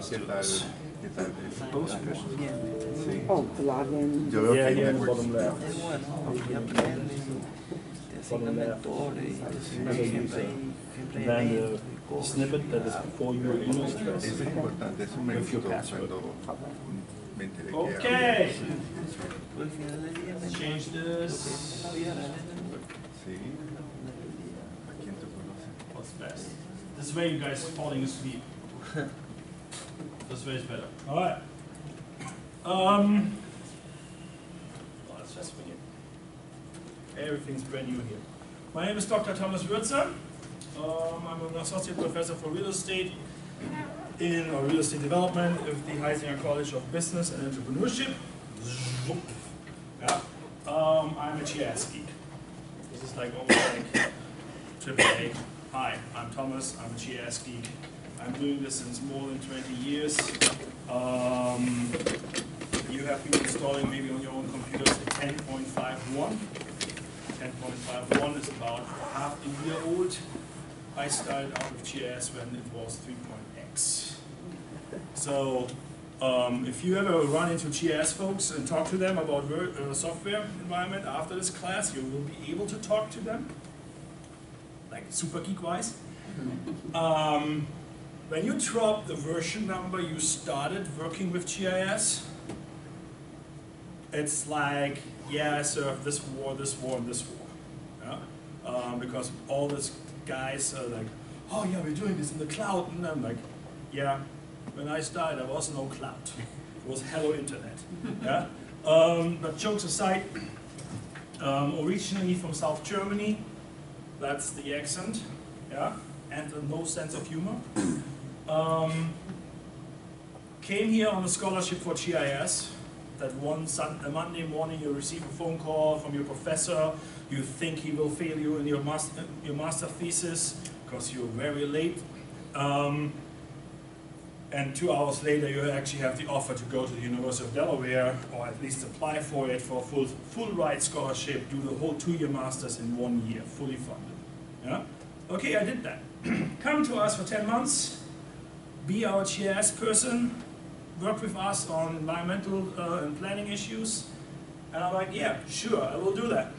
¿Qué tal? Postgres. Sí. Oh, plugin. Yo veo que hay Yeah, networks. bottom left. Es bueno, y aprendes, te asignan mentores y te asignan siempre hay Then eventos y the cosas. snippet that is before your email Eso address. es importante, eso me With your gustó password. cuando me enteré que Okay. Tú al final del día me Change this. Sí. ¿A quién te conoces? What's best? This way you guys falling asleep. This way is better. All right. Well, let's just begin. Everything's brand new here. My name is Dr. Thomas Würzer. I'm an associate professor for real estate or real estate development at the Heisinger College of Business and Entrepreneurship. Yeah. I'm a GIS geek. This is like almost like AAA. Hi, I'm Thomas. I'm a GIS geek. I'm doing this since more than 20 years. You have been installing maybe on your own computers 10.51. 10.51 is about half a year old. I started out with GIS when it was 3.x. So if you ever run into GIS folks and talk to them about software environment after this class, you will be able to talk to them, like super geek-wise. When you drop the version number you started working with GIS, it's like, yeah, I served this war, and this war. Yeah? Because all these guys are like, oh yeah, we're doing this in the cloud. And I'm like, yeah, when I started, there was no cloud. It was Hello Internet. Yeah? But jokes aside, originally from South Germany, that's the accent, yeah, and no sense of humor. Came here on a scholarship for GIS. That one Monday morning you receive a phone call from your professor. You think he will fail you in your master thesis because you're very late. And 2 hours later you actually have the offer to go to the University of Delaware, or at least apply for it for a full ride scholarship, do the whole 2-year masters in 1 year, fully funded. Yeah? Okay, I did that. Come to us for 10 months, be our GIS person, work with us on environmental and planning issues. And I'm like, yeah, sure, I will do that.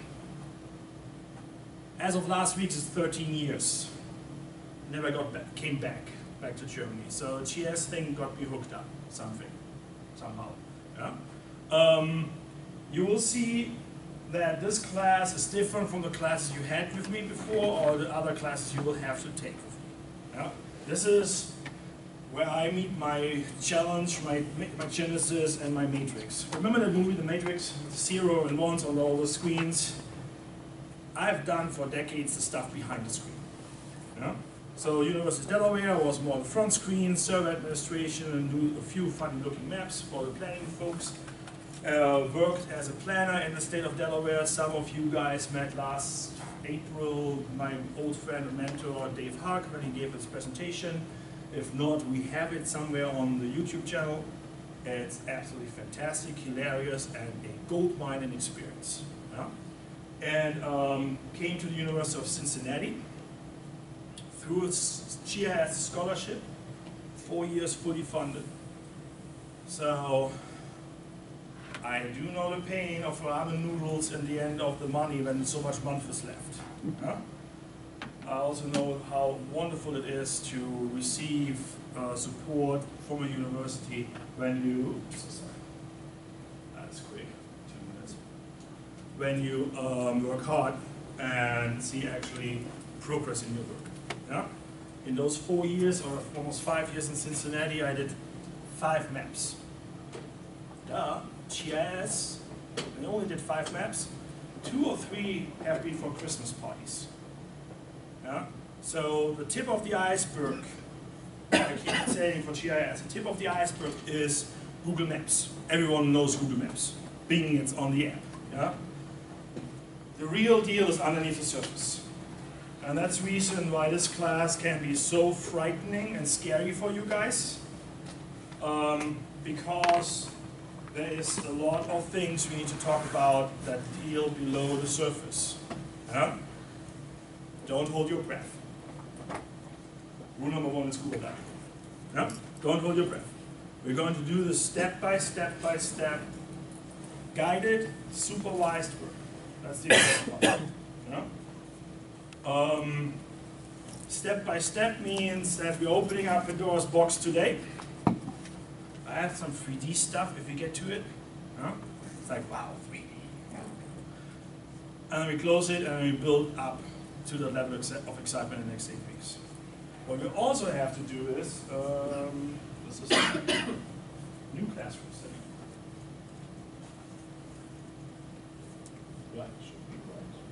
As of last week, it's 13 years. Never got back, came back to Germany. So GIS thing got me hooked up, somehow. Yeah? You will see that this class is different from the classes you had with me before, or the other classes you will have to take with me. Yeah? This is where I meet my challenge, my genesis, and my matrix. Remember that movie, The Matrix? 0 and 1s on all the screens. I've done for decades the stuff behind the screen. Yeah? So University of Delaware was more the front screen, server administration, and do a few funny looking maps for the planning folks. Worked as a planner in the state of Delaware. Some of you guys met last April my old friend and mentor Dave Hark when he gave his presentation. If not, we have it somewhere on the YouTube channel. It's absolutely fantastic, hilarious, and a gold mining experience. Yeah? And came to the University of Cincinnati through a GIS scholarship, 4 years fully funded. So I do know the pain of ramen noodles in the end of the money when so much month is left. Yeah? I also know how wonderful it is to receive support from a university when you, that's quick, 2 minutes, when you work hard and see actually progress in your work. Yeah? In those 4 years, or almost 5 years in Cincinnati, I did 5 maps. GIS, I only did 5 maps. 2 or 3 have been for Christmas parties. Yeah? So the tip of the iceberg, I keep saying for GIS, the tip of the iceberg is Google Maps. Everyone knows Google Maps. Bing, it's on the app. Yeah? The real deal is underneath the surface. And that's the reason why this class can be so frightening and scary for you guys. Because there is a lot of things we need to talk about that deal below the surface. Yeah? Don't hold your breath. Rule number 1 in school of that. Yeah? Don't hold your breath. We're going to do this step by step, guided, supervised work. That's the important part. Yeah? Step by step means that we're opening up Pandora's box today. I have some 3D stuff if we get to it. Yeah? It's like, wow, 3D. And then we close it and we build up to the level of excitement in the next 8 weeks. What we also have to do is, this is a new classroom setting. Right, should be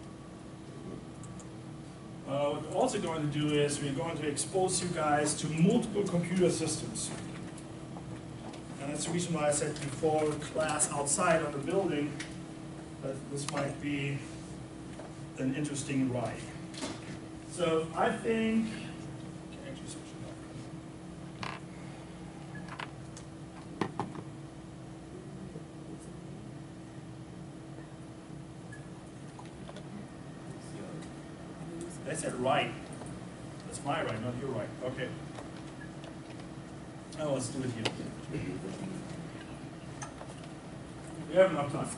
right. What we're also going to do is we're going to expose you guys to multiple computer systems. And that's the reason why I said before class outside on the building that this might be an interesting ride. So I think, I said right. That's my right, not your right. Okay. Oh, let's do it here. We have enough time.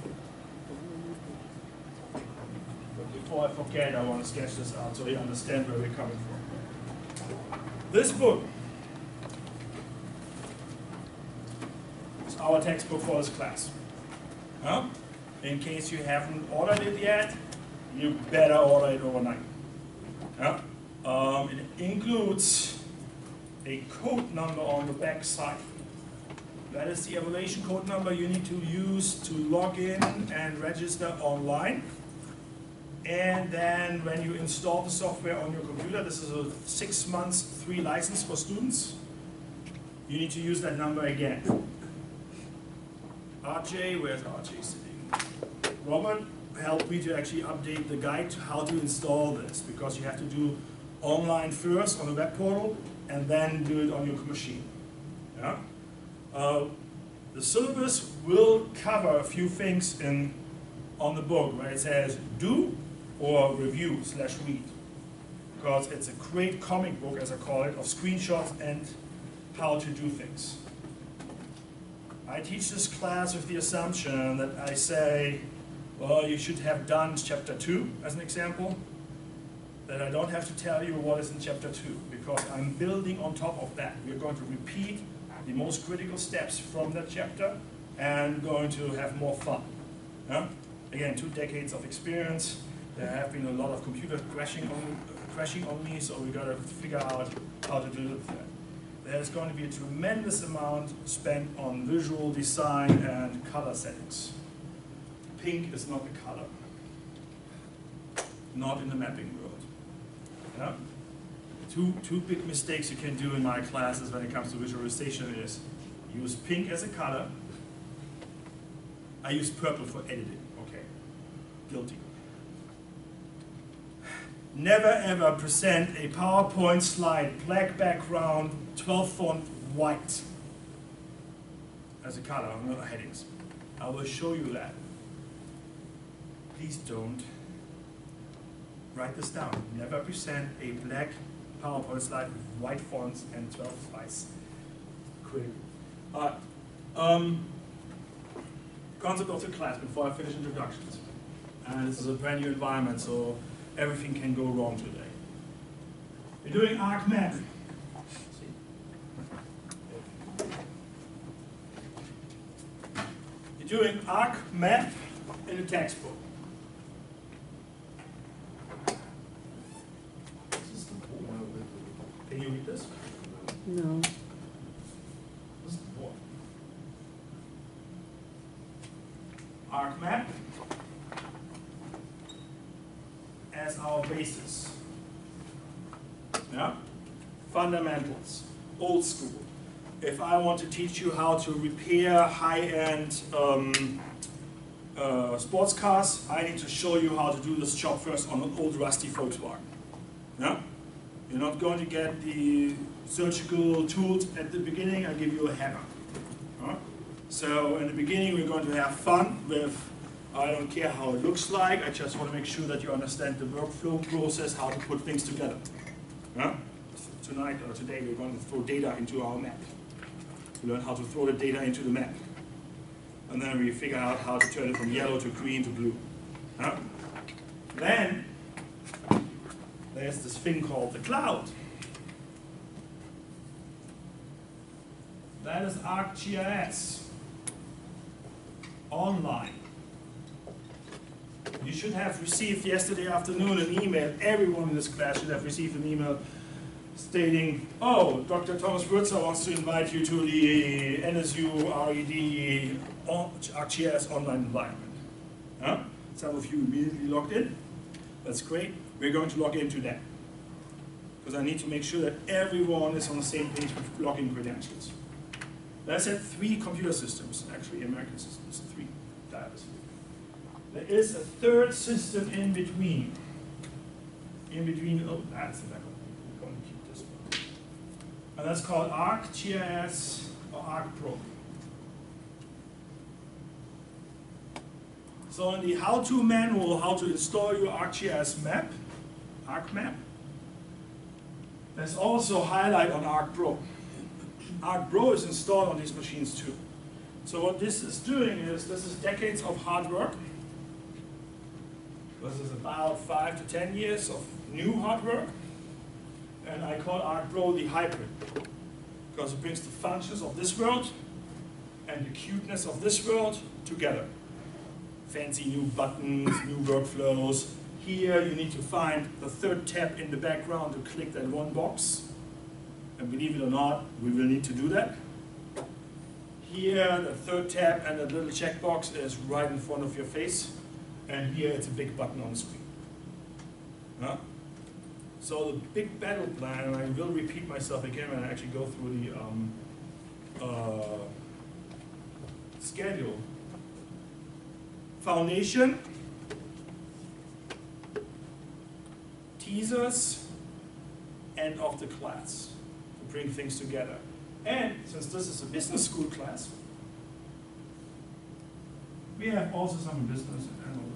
But before I forget, I want to sketch this out so you understand where we're coming from. This book is our textbook for this class. Huh? In case you haven't ordered it yet, you better order it overnight. Yeah? It includes a code number on the back side. That is the evaluation code number you need to use to log in and register online. And then when you install the software on your computer, this is a 6 months free license for students, you need to use that number again. RJ, where's RJ sitting? Robert helped me to actually update the guide to how to install this, because you have to do online first on the web portal and then do it on your machine. Yeah? The syllabus will cover a few things on the book where it says do or review/read, because it's a great comic book, as I call it, of screenshots and how to do things. I teach this class with the assumption that I say, well, you should have done chapter 2 as an example, that I don't have to tell you what is in chapter 2, because I'm building on top of that. We're going to repeat the most critical steps from that chapter and going to have more fun. Yeah? Again, 2 decades of experience. There have been a lot of computer crashing on me, so we got to figure out how to do that. There's going to be a tremendous amount spent on visual design and color settings. Pink is not the color, not in the mapping world. Yeah? Two big mistakes you can do in my classes when it comes to visualization is use pink as a color. I use purple for editing. Okay, guilty. Never ever present a PowerPoint slide, black background, 12 font, white as a color on the headings. I will show you that. Please don't. Write this down. Never present a black PowerPoint slide with white fonts and 12 slides. Quick. Concept of the class before I finish introductions. And this is a brand new environment, so everything can go wrong today. We're doing ArcMap. You're doing ArcMap in a textbook. Can you read this? No. This is the board. ArcMap as our basis. Yeah? Fundamentals, old school. If I want to teach you how to repair high-end sports cars, I need to show you how to do this job first on an old rusty Volkswagen. Yeah? You're not going to get the surgical tools at the beginning. I give you a hammer. So in the beginning, we're going to have fun with, I don't care how it looks like, I just want to make sure that you understand the workflow process, how to put things together. Tonight or today, we're going to throw data into our map. We learn how to throw the data into the map. And then we figure out how to turn it from yellow to green to blue. Then there's this thing called the cloud. That is ArcGIS online. You should have received yesterday afternoon an email. Everyone in this class should have received an email stating, oh, Dr. Thomas Würzer wants to invite you to the NSU RED ArcGIS online environment. Some of you immediately logged in. That's great. We're going to log into that, because I need to make sure that everyone is on the same page with login credentials. That's at 3 computer systems, actually American systems, 3 dials. There is a third system in between. Oh, that's the backup. We're going to keep this one. And that's called ArcGIS or ArcPro. So in the how-to manual, how to install your ArcGIS map, ArcMap, there's also a highlight on ArcPro. ArcPro is installed on these machines too. So what this is doing is, this is decades of hard work. This is about 5 to 10 years of new hard work. And I call ArcPro the hybrid, because it brings the functions of this world and the cuteness of this world together. Fancy new buttons, new workflows. Here you need to find the 3rd tab in the background to click that one box. And believe it or not, we will need to do that. Here, the 3rd tab and the little checkbox is right in front of your face. And here it's a big button on the screen. So the big battle plan, and I will repeat myself again when I actually go through the schedule. Foundation, teasers, end of the class to bring things together. And since this is a business school class, we have also some business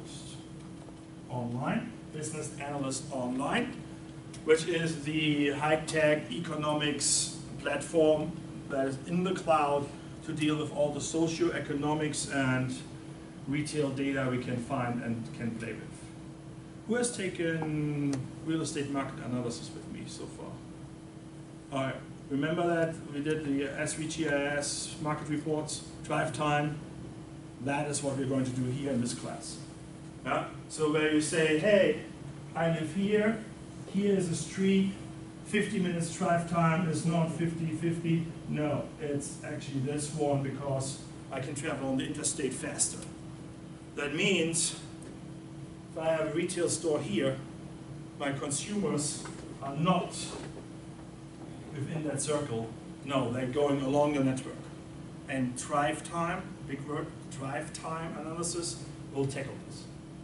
analyst online, which is the high-tech economics platform that is in the cloud to deal with all the socio-economics and retail data we can find and can play with. Who has taken real estate market analysis with me so far? All right, remember that we did the SVGIS market reports, drive time. That is what we're going to do here in this class. So where you say, hey, I live here, here is a street, 50 minutes drive time is not 50-50. No, it's actually this one because I can travel on the interstate faster. That means if I have a retail store here, my consumers are not within that circle. No, they're going along the network. And drive time, big word, drive time analysis will tackle this.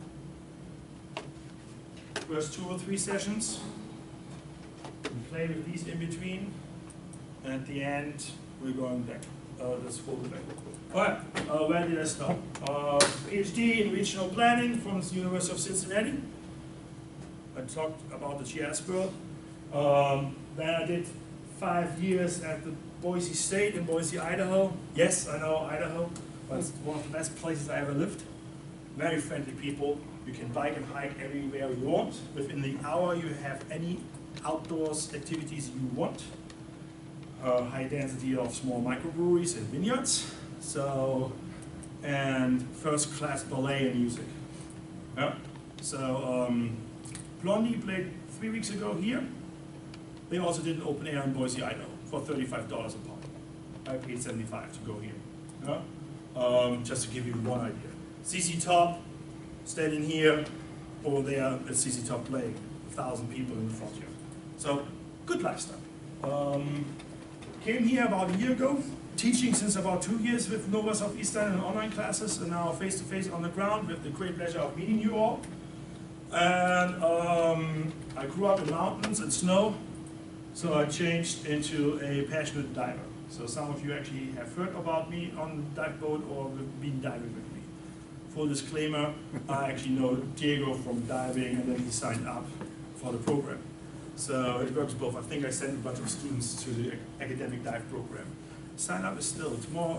First 2 or 3 sessions, we play with these in between, and at the end, we're going back. Let's hold it back. All right, where did I start? PhD in regional planning from the University of Cincinnati. I talked about the GIS world. Then I did 5 years at the Boise State in Boise, Idaho. Yes, I know Idaho, but it's one of the best places I ever lived. Very friendly people. You can bike and hike everywhere you want. Within the hour, you have any outdoors activities you want. High density of small microbreweries and vineyards. So, and first class ballet and music. Yeah. So, Blondie played 3 weeks ago here. They also did an open air in Boise, Idaho for $35 a pop. I paid $75 to go here. Yeah. Just to give you one idea. CC Top, standing here, over there, it's CC Top playing. 1,000 people in the front here. So, good lifestyle. Came here about a year ago, teaching since about 2 years with Nova Southeastern and online classes, and now face-to-face on the ground with the great pleasure of meeting you all. And I grew up in mountains and snow, so I changed into a passionate diver. So some of you actually have heard about me on dive boat or been diving with me. Full disclaimer, I actually know Diego from diving, and then he signed up for the program. So it works both. I think I sent a bunch of students to the academic dive program. sign up is still tomorrow.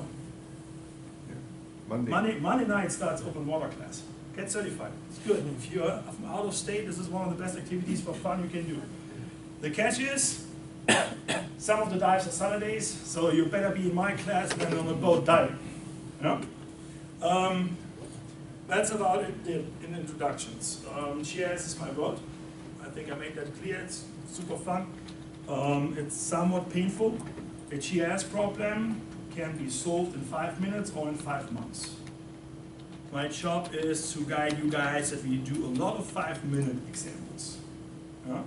Monday. Monday night starts open water class. Get certified. It's good. If you're from out of state, this is one of the best activities for fun you can do. The catch is, some of the dives are Saturdays, so you better be in my class than on a boat diving. You know? That's about it in introductions. GIS is my boat. I think I made that clear. It's super fun. It's somewhat painful. A GIS problem can be solved in 5 minutes or in 5 months. My job is to guide you guys that we do a lot of 5-minute examples. Yeah?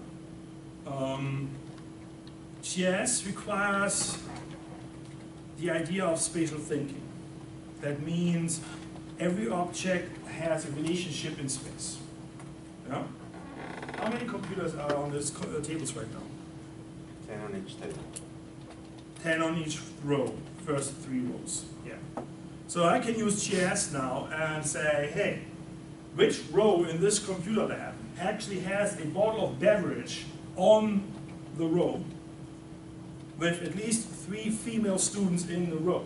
GIS requires the idea of spatial thinking. That means every object has a relationship in space. Yeah? How many computers are on this tables right now? 10 on each table. 10 on each row, first 3 rows. Yeah. So I can use GIS now and say, hey, which row in this computer lab actually has a bottle of beverage on the row with at least 3 female students in the row?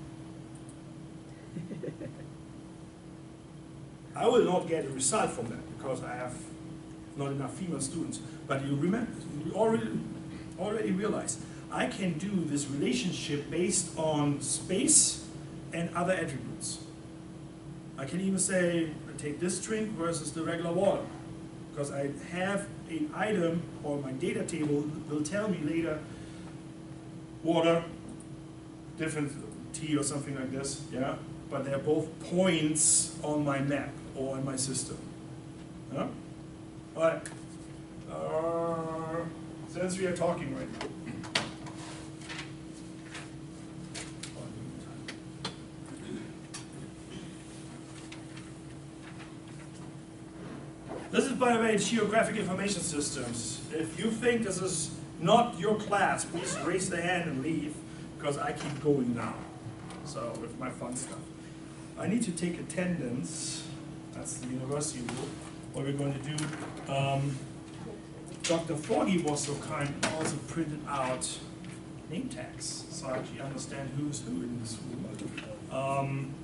I will not get a result from that because I have not enough female students. But you remember, you already realize I can do this relationship based on space and other attributes. I can even say, take this drink versus the regular water, because I have an item, or my data table will tell me later, water, different tea or something like this, yeah? But they're both points on my map or in my system. Yeah? All right. Since we are talking right now. This is, by the way, Geographic Information Systems. If you think this is not your class, please raise the hand and leave, because I keep going now. So, with my fun stuff. I need to take attendance. That's the university rule. What we're going to do. Dr. Fordy was so kind and also printed out name tags, so I actually understand who's who in this room.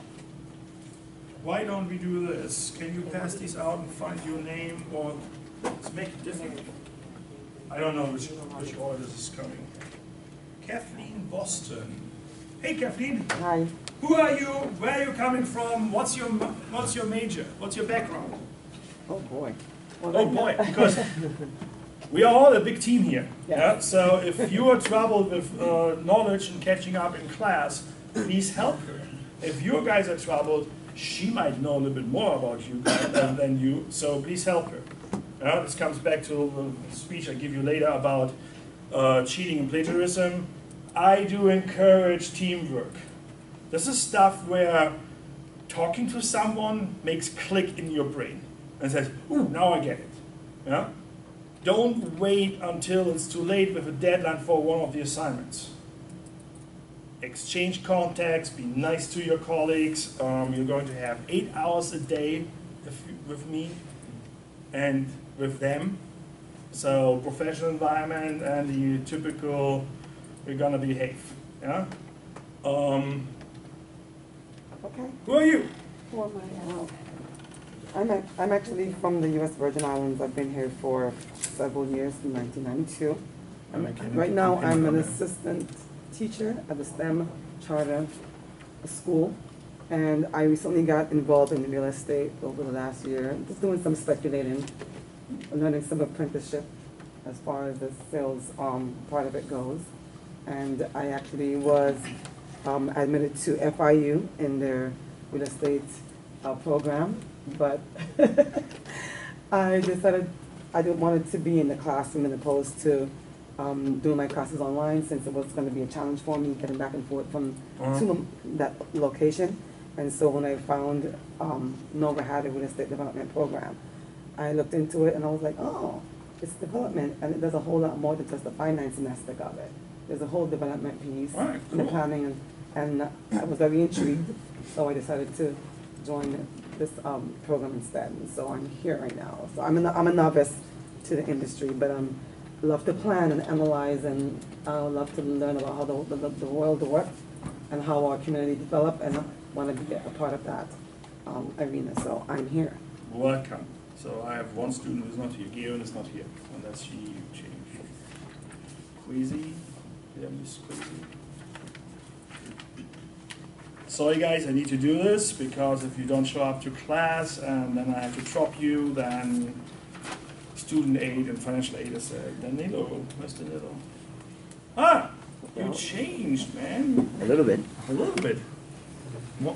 Why don't we do this? Can you pass these out and find your name, or let's make it different? I don't know which order this is coming. Kathleen Boston. Hey Kathleen. Hi. Who are you? Where are you coming from? What's your major? What's your background? Oh boy. Well, Oh boy, because we are all a big team here. Yes. Yeah? So if you are troubled with knowledge and catching up in class, please help her. If you guys are troubled, she might know a little bit more about you guys than you, so please help her. This comes back to the speech I give you later about cheating and plagiarism. I do encourage teamwork. This is stuff where talking to someone makes click in your brain and says, ooh, now I get it. Yeah? Don't wait until it's too late with a deadline for one of the assignments. Exchange contacts, be nice to your colleagues. You're going to have 8 hours a day with me and with them. So professional environment and the typical, we're gonna behave. Yeah? Okay. Who are you? Who am I? I'm actually from the U.S. Virgin Islands. I've been here for several years, from 1992. Right now, I'm an assistant teacher at the STEM charter school, and I recently got involved in real estate over the last year, just doing some speculating, learning some apprenticeship as far as the sales part of it goes. And I actually was admitted to FIU in their real estate program, but I decided I didn't want it to be in the classroom as opposed to doing my classes online, since it was going to be a challenge for me getting back and forth from to that location. And so when I found Nova had a real estate development program, I looked into it and I was like, oh, it's development, and it does a whole lot more than just the financing aspect of it. There's a whole development piece and the planning, and I was very intrigued, so I decided to join this program instead. And so I'm here right now. So I'm a novice to the industry, but love to plan and analyze, and I love to learn about how the world works and how our community develop, and I want to be a part of that arena. So I'm here. Welcome. So I have one student who's not here. Geon is not here, and that's she changed. Queasy. Yeah, Miss Queasy. Sorry guys, I need to do this because if you don't show up to class and then I have to drop you, then student aid and financial aid is Danilo. Where's Danilo? Ah! You changed, man. A little bit. A little bit. What?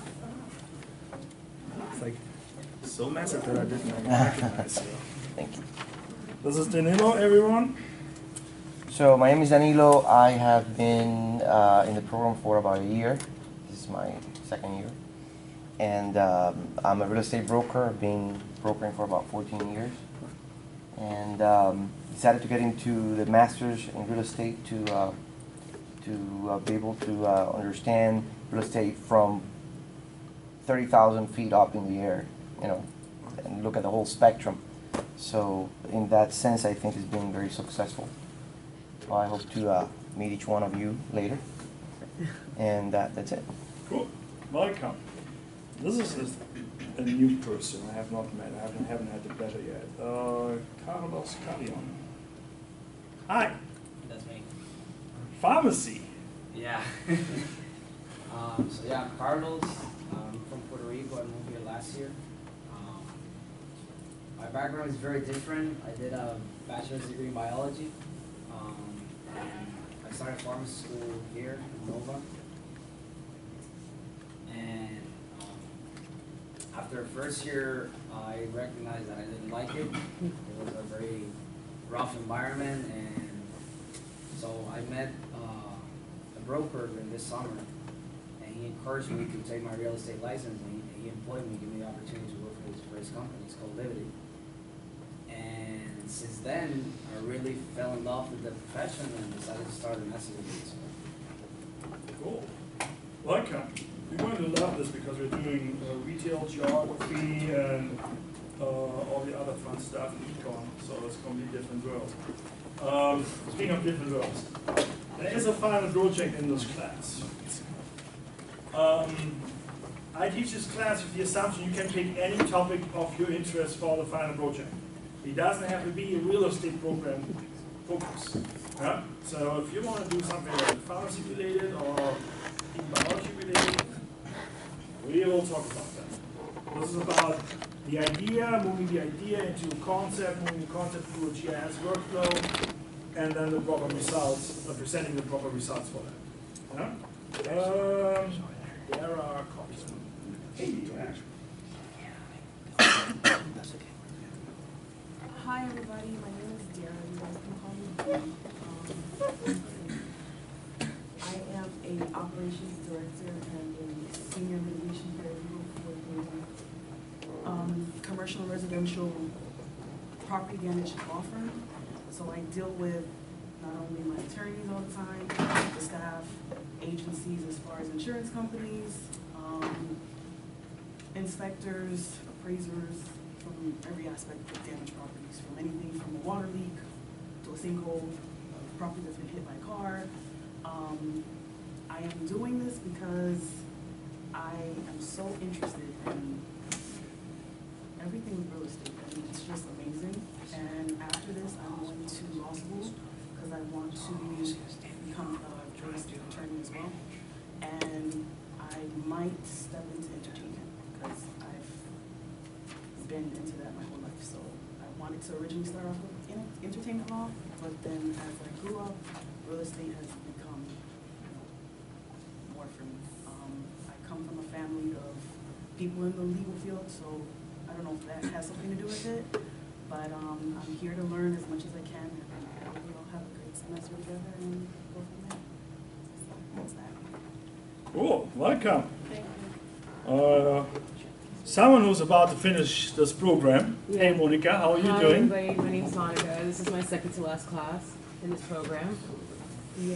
It's like so massive that I didn't recognize you. Thank you. This is Danilo, everyone. So my name is Danilo. I have been in the program for about a year. This is my second year. And I'm a real estate broker. I've been brokering for about 14 years. And decided to get into the master's in real estate to be able to understand real estate from 30,000 feet up in the air, you know, and look at the whole spectrum. So in that sense, I think it's been very successful. So I hope to meet each one of you later. And that's it. Cool. Welcome. This is a new person I have not met. I haven't had the pleasure yet. Carlos Carrion. Hi. That's me. Pharmacy. Yeah. So yeah, I'm Carlos. I'm from Puerto Rico. I moved here last year. My background is very different. I did a bachelor's degree in biology. I started pharmacy school here in Nova. And after first year, I recognized that I didn't like it. It was a very rough environment, and so I met a broker in this summer, and he encouraged me to take my real estate license, and he employed me, gave me the opportunity to work for his company. It's called Liberty. And since then, I really fell in love with the profession and decided to start a master's degree. Cool. Welcome. You're going to love this because we're doing retail geography and all the other fun stuff in econ, so it's going to be a different world. Speaking of different worlds, there is a final project in this class. I teach this class with the assumption you can pick any topic of your interest for the final project. It doesn't have to be a real estate program focus. Yeah? So if you want to do something like pharmacy related or biology related, we will talk about that. This is about the idea, moving the idea into a concept, moving the concept through a GIS workflow, and then the proper results, presenting the proper results for that. Yeah? There are copies. Hey, Hi everybody, my name is Dara. You guys can call me Dee. I am a operations director and a senior litigation paralegal for the commercial and residential property damage law firm. So I deal with not only my attorneys all the time, the staff, agencies as far as insurance companies, inspectors, appraisers, from every aspect of damaged properties, from anything from a water leak to a sinkhole, a property that's been hit by a car. I am doing this because I am so interested in everything with real estate. I mean, it's just amazing. And after this, I'm going to law school because I want to become a jurist attorney as well. And I might step into entertainment because I've been into that my whole life. So I wanted to originally start off with entertainment law, but then as I grew up, real estate has become more for me. I come from a family of people in the legal field, so I don't know if that has something to do with it, but I'm here to learn as much as I can, and hopefully I'll have a great semester together and go from there. So that's that. Cool, welcome. Thank you. Someone who's about to finish this program. Hey Monica, how are you Hi, doing? everybody. My name's Monica. This is my second to last class in this program. Yeah.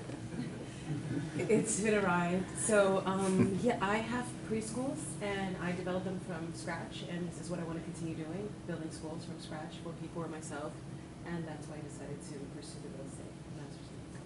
It's been a ride. So, yeah, I have preschools, and I developed them from scratch, and this is what I want to continue doing, building schools from scratch for people or myself. and that's why I decided to pursue the real estate master's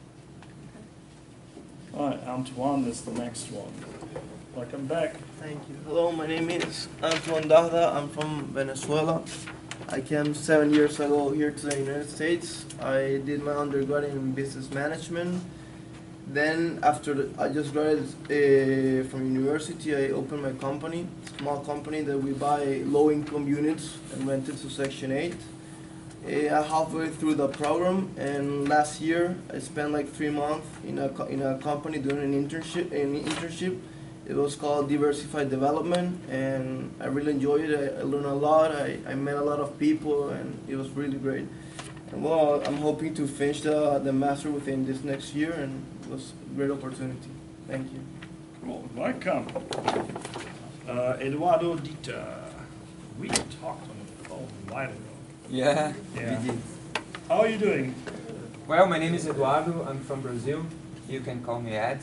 degree. All right, Antoine is the next one. Welcome back. Thank you. Hello, my name is Antoine Dahda. I'm from Venezuela. I came 7 years ago here to the United States. I did my undergrad in business management. Then after I just graduated from university, I opened my company, small company that we buy low-income units and rent it to Section 8. Halfway through the program, and last year I spent like 3 months in a company doing an internship. It was called Diversified Development, and I really enjoyed it. I learned a lot. I met a lot of people, and it was really great. And well, I'm hoping to finish the master within this next year, and it was a great opportunity. Thank you. Cool. Welcome. Eduardo Dieter. We talked on the phone a while ago. Yeah, Yeah. we did. How are you doing? Well, my name is Eduardo. I'm from Brazil. You can call me Ed.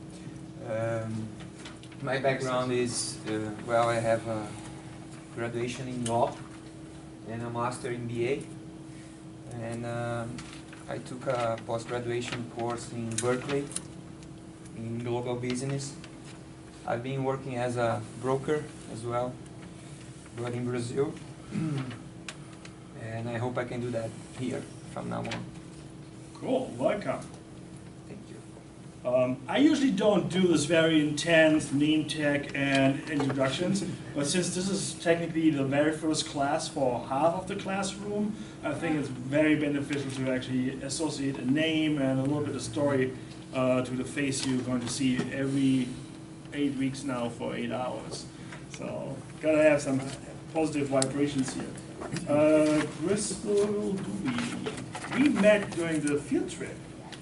My background is, well, I have a graduation in law and a master in BA. And I took a post-graduation course in Berkeley in global business. I've been working as a broker as well, but in Brazil. And I hope I can do that here from now on. Cool. Welcome. Thank you. I usually don't do this very intense name tag and introductions, but since this is technically the very first class for half of the classroom, I think it's very beneficial to actually associate a name and a little bit of story to the face you're going to see every 8 weeks now for 8 hours. So, gotta have some positive vibrations here. Crystal Dewey. We met during the field trip.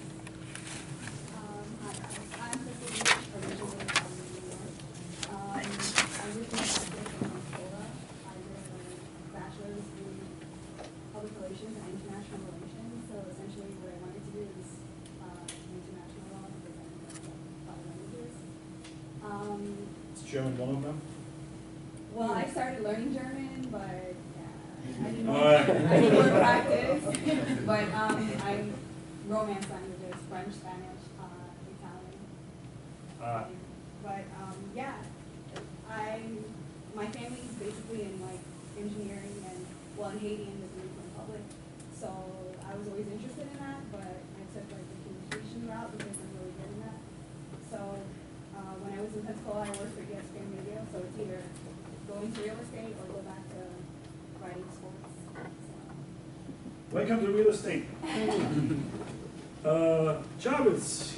I'm Crystal Dewey, originally from New York. I originally graduated from Minnesota. I did a bachelor's in public relations and international relations. So essentially what I wanted to do is international law because I know 5 languages. Is German one of them? Well, I started learning German, but yeah, I need Alright. more practice. But I'm Romance languages, French, Spanish, Italian. But yeah, my family's basically in like engineering and well in Haiti and the Dominican Republic. So I was always interested in that, but I took like the communication route because I'm really good in that. So when I was in Pensacola, I worked for ESPN Radio, so it's either go into real estate or go back to writing sports. So. Welcome to real estate. Jarvis.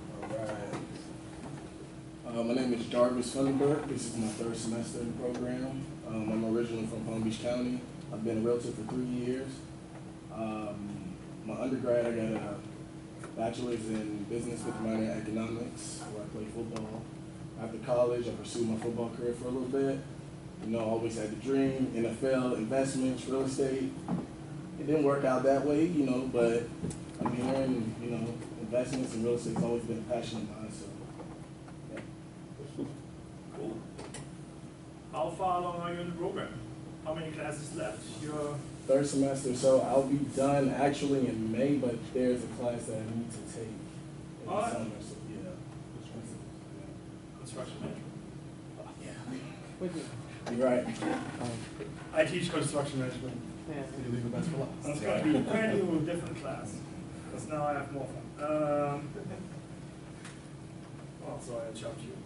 Alright. My name is Jarvis Funderburg. This is my 3rd semester in the program. I'm originally from Palm Beach County. I've been a realtor for 3 years. My undergrad, I got a bachelor's in business with a minor in economics, where I played football. After college, I pursued my football career for a little bit. You know, always had the dream, NFL, investments, real estate. It didn't work out that way, you know, but I'm here and, you know, investments and real estate's always been a passion of mine, so, yeah. Cool. How far along are you in the program? How many classes left? You're 3rd semester, so I'll be done actually in May, but there's a class that I need to take in the Alright. summer, so, yeah. construction management. You're right. I teach construction management. You leave the best for last. That's going to be a brand new, different class. Because now I have more fun. Oh, sorry, I chopped you.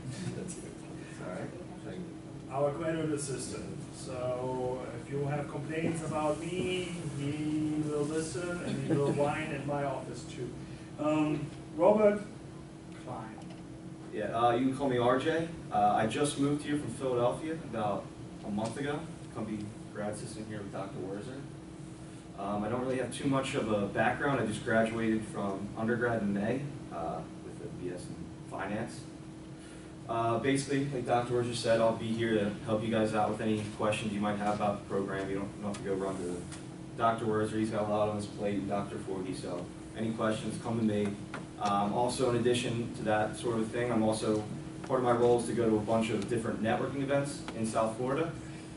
Sorry. Our graduate assistant. So if you have complaints about me, he will listen and he will whine at my office too. Robert Klein. Yeah, you can call me RJ. I just moved here from Philadelphia about a month ago. Come be grad assistant here with Dr. Werzer. I don't really have too much of a background. I just graduated from undergrad in May with a BS in finance. Basically, like Dr. Werzer said, I'll be here to help you guys out with any questions you might have about the program. You don't have to go run to Dr. Werzer. He's got a lot on his plate, and Dr. Forgy, so any questions, come to me. Also, in addition to that sort of thing, I'm also, part of my role is to go to a bunch of different networking events in South Florida.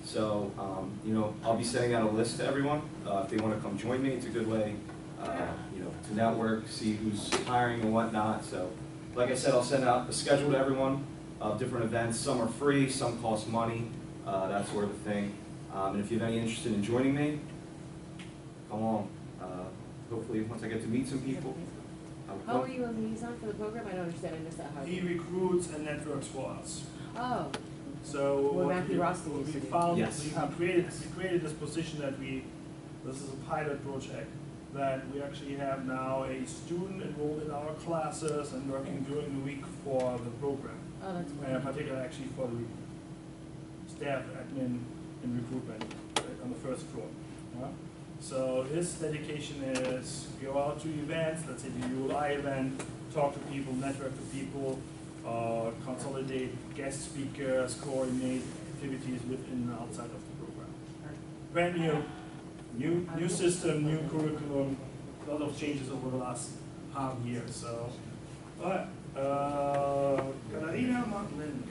So, you know, I'll be sending out a list to everyone. If they want to come join me, it's a good way, you know, to network, see who's hiring and whatnot. So, like I said, I'll send out a schedule to everyone of different events. Some are free, some cost money, that sort of thing. And if you have any interest in joining me, come on. Hopefully, once I get to meet some people. How are you a liaison for the program? I don't understand, I missed that part. He recruits and networks for us. Oh, So Well, what Matthew we, Roston what used we to do. found, Yes. we created this position that this is a pilot project, that we actually have now a student enrolled in our classes and working during the week for the program. oh, that's cool. Particularly actually for the staff, admin, and recruitment on the first floor. Yeah? So his dedication is go out to events, let's say the ULI event, talk to people, network to people, consolidate guest speakers, coordinate activities within and outside of the program. Brand new system, new curriculum, a lot of changes over the last half year. So, all right, Katharina Martin.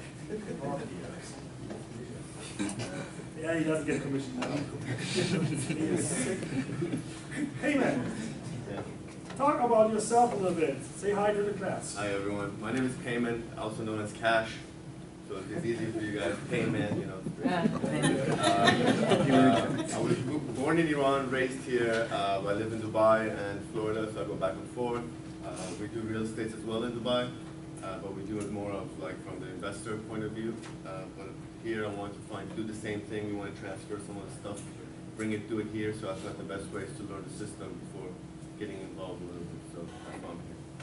Yeah, he doesn't get commission now. Hey man, talk about yourself a little bit. Say hi to the class. Hi everyone, my name is Payman, also known as Cash. So if it's easy for you guys, Payman, you know. I was born in Iran, raised here. I live in Dubai and Florida, so I go back and forth. We do real estate as well in Dubai, but we do it more of like from the investor point of view. But here I want to do the same thing. We want to transfer some of the stuff, do it here. So I thought the best way is to learn the system before getting involved a little bit. So that's why I'm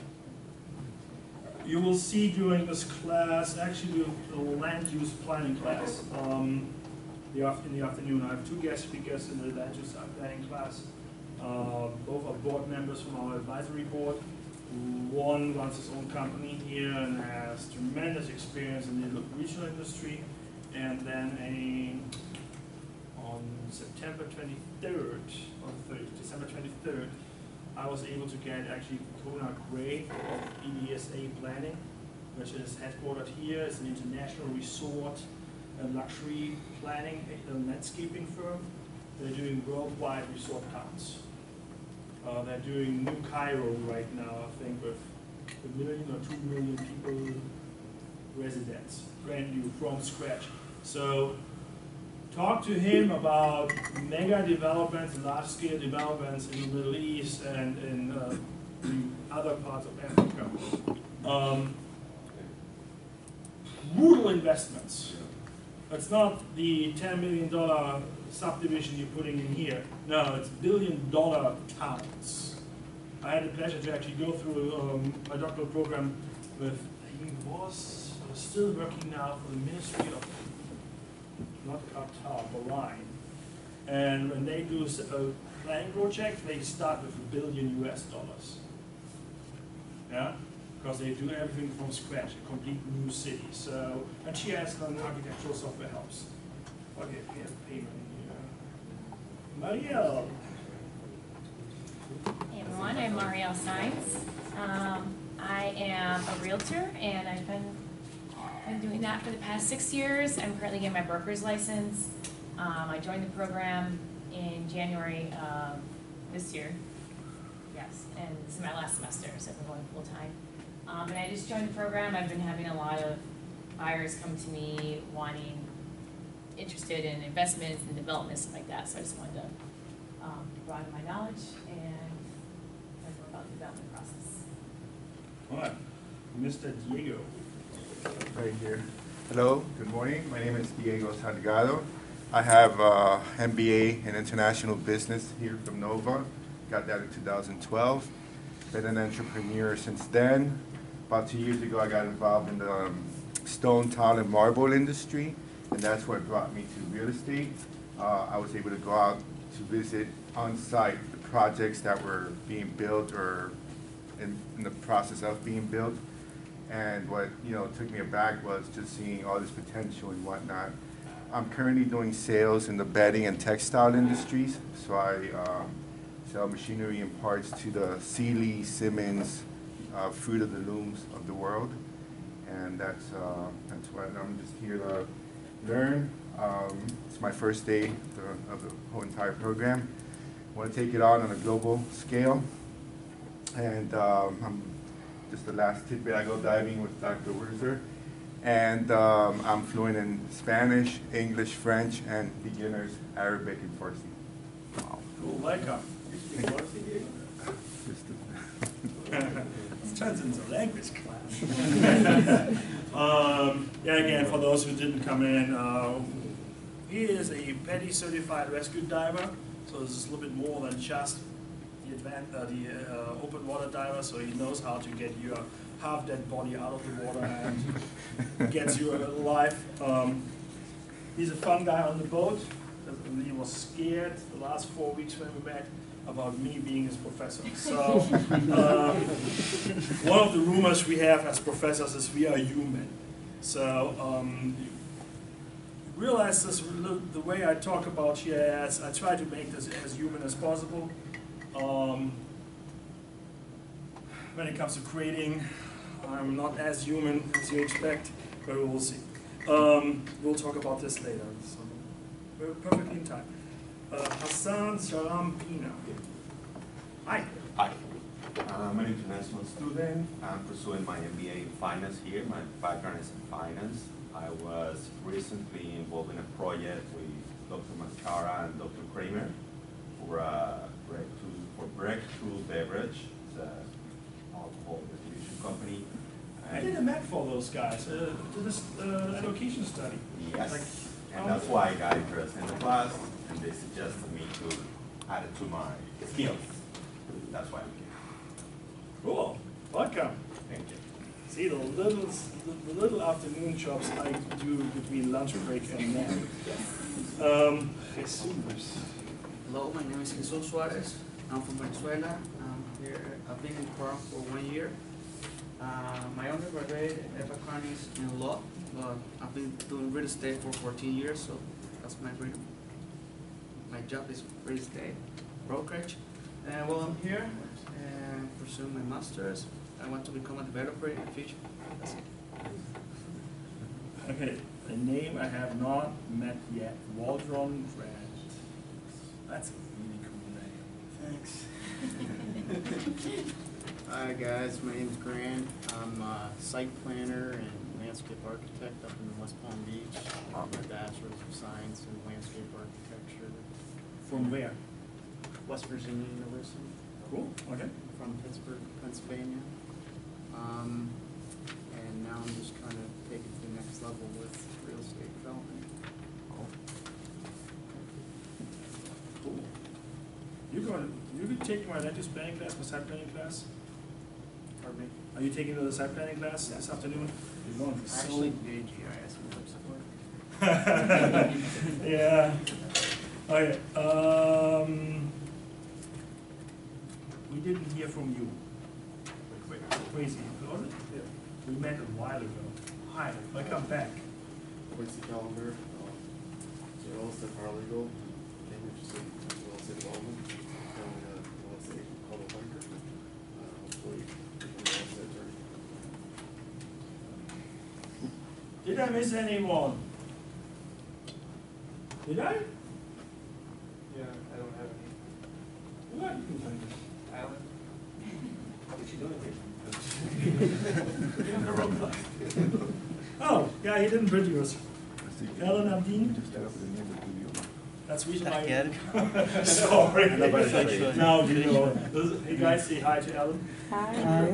here. You will see during this class, actually the land use planning class, in the afternoon. I have two guest speakers in the land use planning class. Both are board members from our advisory board. One runs his own company here and has tremendous experience in the regional industry. And then on September 23rd, December 23rd, I was able to get actually Kona Gray of EDSA Planning, which is headquartered here. It's an international resort and luxury planning and landscaping firm. They're doing worldwide resort towns. They're doing New Cairo right now, I think, with 1 million or 2 million people residents, brand new, from scratch. So talk to him about mega developments, large-scale developments in the Middle East and in other parts of Africa. Brutal investments. It's not the $10 million subdivision you're putting in here. No, it's $1 billion towns. I had the pleasure to actually go through my doctoral program with, he was still working now for the Ministry of, not Qatar, Bahrain. And when they do a planning project, they start with $1 billion US. Yeah? Because they do everything from scratch, a complete new city. So, and she has an architectural software helps. Okay, we have payment here. Marielle. Hey everyone, I'm Marielle Sainz. I am a realtor and I've been doing that for the past 6 years. I'm currently getting my broker's license. I joined the program in January this year. Yes, and this is my last semester, so I've been going full time. And I just joined the program. I've been having a lot of buyers come to me interested in investments and development, stuff like that. So I just wanted to broaden my knowledge and learn more about the development process. All right, Mr. Diego. Right here. Hello, good morning. My name is Diego Salgado. I have MBA in International Business here from Nova. Got that in 2012. Been an entrepreneur since then. About 2 years ago, I got involved in the stone, tile, and marble industry, and that's what brought me to real estate. I was able to go out to visit on site the projects that were being built or in the process of being built. And what took me aback was just seeing all this potential and whatnot. I'm currently doing sales in the bedding and textile industries, so I sell machinery and parts to the Sealy, Simmons, Fruit of the Looms of the world, and that's what I'm just here to learn. It's my first day of the whole entire program. I want to take it on a global scale. And just the last tidbit, I go diving with Dr. Werzer. And I'm fluent in Spanish, English, French, and beginners, Arabic, and Farsi. Cool, welcome. This turns into a language class. Yeah, again, for those who didn't come in, he is a PETI certified rescue diver, so this is a little bit more than just the open water diver, so he knows how to get your half-dead body out of the water and gets you alive. He's a fun guy on the boat. He was scared the last 4 weeks when we met about me being his professor. So one of the rumors we have as professors is we are human. So realize this, the way I talk about GIS, I try to make this as human as possible. When it comes to creating, I'm not as human as you expect, but we will see. We'll talk about this later. So we're perfectly in time. Hassan Sharam Pina. Hi. Hi. I'm an international student. I'm pursuing my MBA in finance here. My background is in finance. I was recently involved in a project with Dr. Mascara and Dr. Kramer for Breakthrough Beverage. It's an alcohol distribution company. I did a map for those guys, to this allocation study. Yes, Like, and that's why I got interested in the class, and they suggested me to add it to my skills. That's why I'm here. Cool, welcome. Thank you. See the little afternoon jobs I do between lunch break and nap. Jesus. Hello, my name is Jesus Suarez. I'm from Venezuela. I've been in the program for 1 year. My undergraduate background is in law, but I've been doing real estate for 14 years, so that's my freedom. My job is real estate brokerage. And while I'm here, pursuing my master's, I want to become a developer in the future. That's it. Okay, a name I have not met yet, Waldron Grant. That's a really cool name. Thanks. Hi guys, my name's Grant. I'm a site planner and landscape architect up in West Palm Beach. I have my Bachelor's of Science in Landscape Architecture. From where? West Virginia University. Cool, okay. From Pittsburgh, Pennsylvania. And now I'm just trying to take it to the next level with real estate development. Cool. You could take my land use planning class, my site planning class? Pardon me? Are you taking the site planning class this afternoon? You're going for Actually, GIS support. Yeah. Okay. We didn't hear from you. Wait, crazy. Was it? Yeah. We met a while ago. Hi, welcome back. Quincy Calendar, real estate paralegal, Cambridge City, real estate development, and real estate called a banker. Hopefully, become a real estate attorney. Did I miss anyone? Did I? Yeah, I don't have any. What? Alan? What you doing Oh, yeah, he didn't produce. Alan Abdin? That's the reason why. Sorry. Now you know. Hey guys, say hi to Alan. Hi.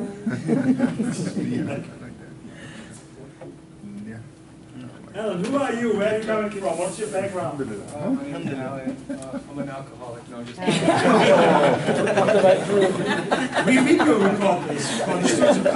Alan, who are you? Where are you coming from? What's your background? My name is Alan. I'm an alcoholic. No, I'm just We video record this on the streets of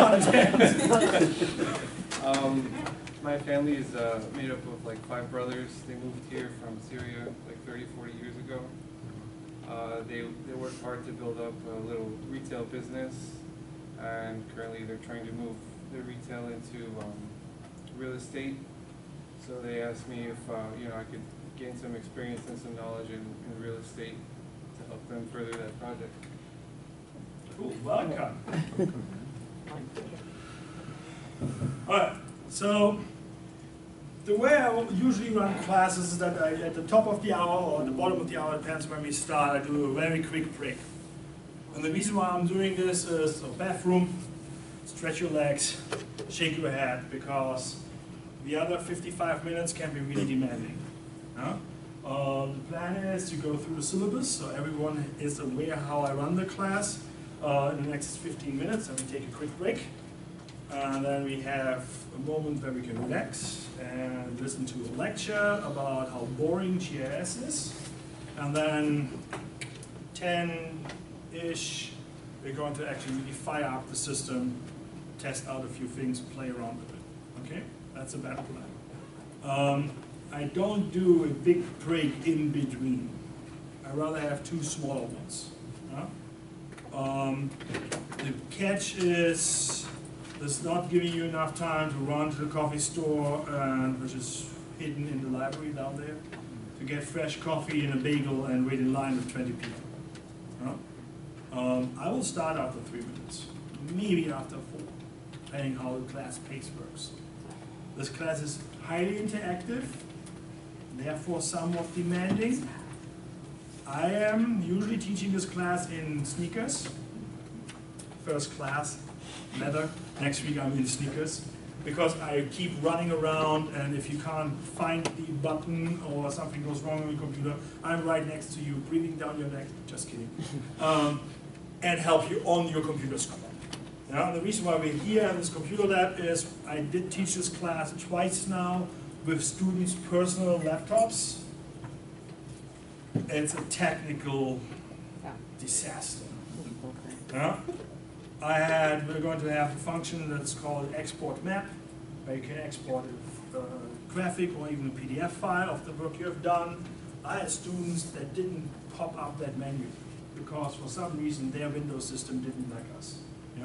content. My family is made up of like 5 brothers. They moved here from Syria like 30, 40 years ago. They worked hard to build up a little retail business, and currently they're trying to move their retail into real estate. So they asked me if I could gain some experience and some knowledge in real estate to help them further that project. Cool, welcome. All right, so The way I usually run classes is that at the top of the hour or at the bottom of the hour, depends when we start, I do a very quick break. And the reason why I'm doing this is a bathroom, stretch your legs, shake your head, because the other 55 minutes can be really demanding. The plan is to go through the syllabus, so everyone is aware how I run the class in the next 15 minutes, and we take a quick break. And then we have a moment where we can relax and listen to a lecture about how boring GIS is. And then 10-ish, we're going to actually really fire up the system, test out a few things, play around with it. Okay? That's a bad plan. I don't do a big break in between. I rather have two smaller ones. The catch is it's not giving you enough time to run to the coffee store, which is hidden in the library down there, to get fresh coffee and a bagel and wait in line with 20 people. I will start after 3 minutes, maybe after 4, depending how the class pace works. This class is highly interactive, therefore somewhat demanding. I am usually teaching this class in sneakers. First class, leather. Next week I'm in sneakers, because I keep running around, and if you can't find the button or something goes wrong on your computer, I'm right next to you, breathing down your neck, just kidding, and help you on your computer screen. The reason why we're here in this computer lab is I did teach this class twice now with students' personal laptops. It's a technical disaster. We're going to have a function that's called export map, where you can export a graphic or even a PDF file of the work you have done. I had students that didn't pop up that menu because for some reason their Windows system didn't like us.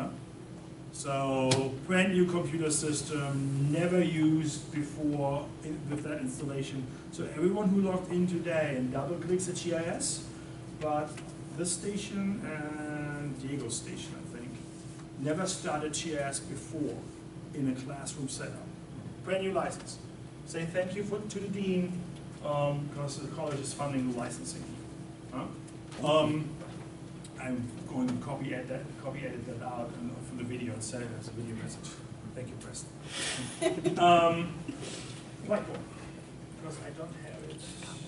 So brand new computer system, never used before with that installation. So everyone who logged in today and double clicks at GIS, but this station and Diego's station, I think, never started GIS before in a classroom setup. Brand new license. Say thank you to the dean, because the college is funding the licensing. I'm going to copy edit that out from the video and send it as a video message. Thank you, Preston. Blackboard, because I don't have it.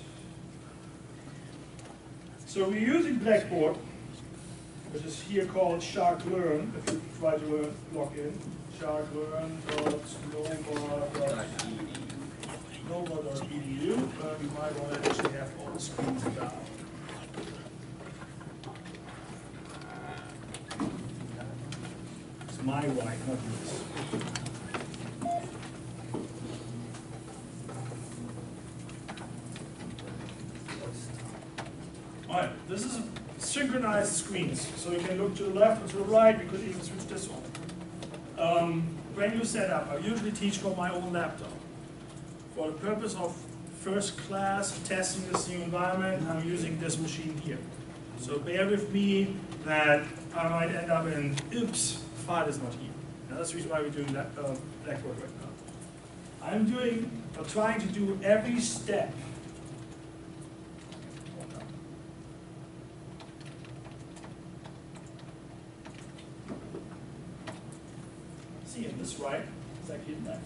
So we're using Blackboard, which is here called Shark Learn. If you try to log in, sharklearn.nova.edu. You might want to actually have all the screens down. It's my white, not yours. Alright, this is synchronized screens, so you can look to the left or to the right. We could even switch this one. Brand new setup. I usually teach from my own laptop. For the purpose of first class testing this new environment, I'm using this machine here. So bear with me that I might end up in, oops, file is not here. Now that's the reason why we're doing that Blackboard right now. I'm trying to do every step. See, in this right, it's actually in left.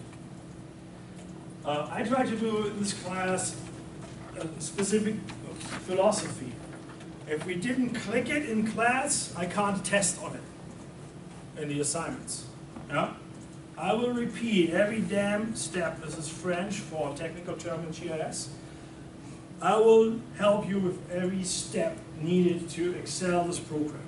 I try to do in this class a specific philosophy. If we didn't click it in class, I can't test on it in the assignments. I will repeat every damn step. This is French for technical term in GIS. I will help you with every step needed to excel this program.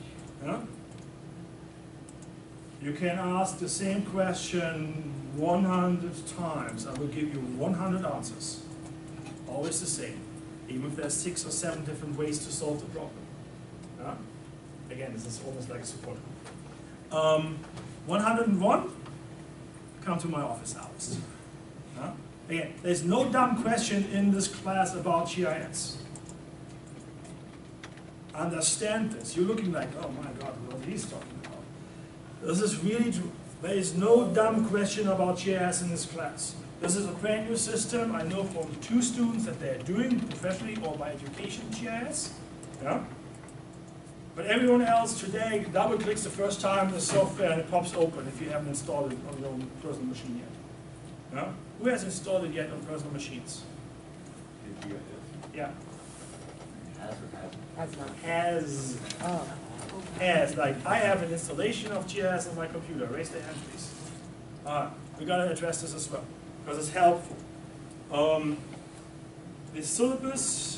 You can ask the same question 100 times. I will give you 100 answers. Always the same. Even if there's 6 or 7 different ways to solve the problem. Again, this is almost like a support group. 101, come to my office hours. Again, there's no dumb question in this class about GIS. Understand this. You're looking like, oh my God, what are these talking about? This is really true. There is no dumb question about GIS in this class. This is a brand new system. I know from 2 students that they're doing professionally or by education GIS. Yeah? But everyone else today double clicks the first time the software and it pops open if you haven't installed it on your own personal machine yet. Yeah? Who has installed it yet on personal machines? Yeah. Has. Oh. Has. Like, I have an installation of GIS on my computer. Raise the hand, please. We're going to address this as well, because it's helpful. The syllabus,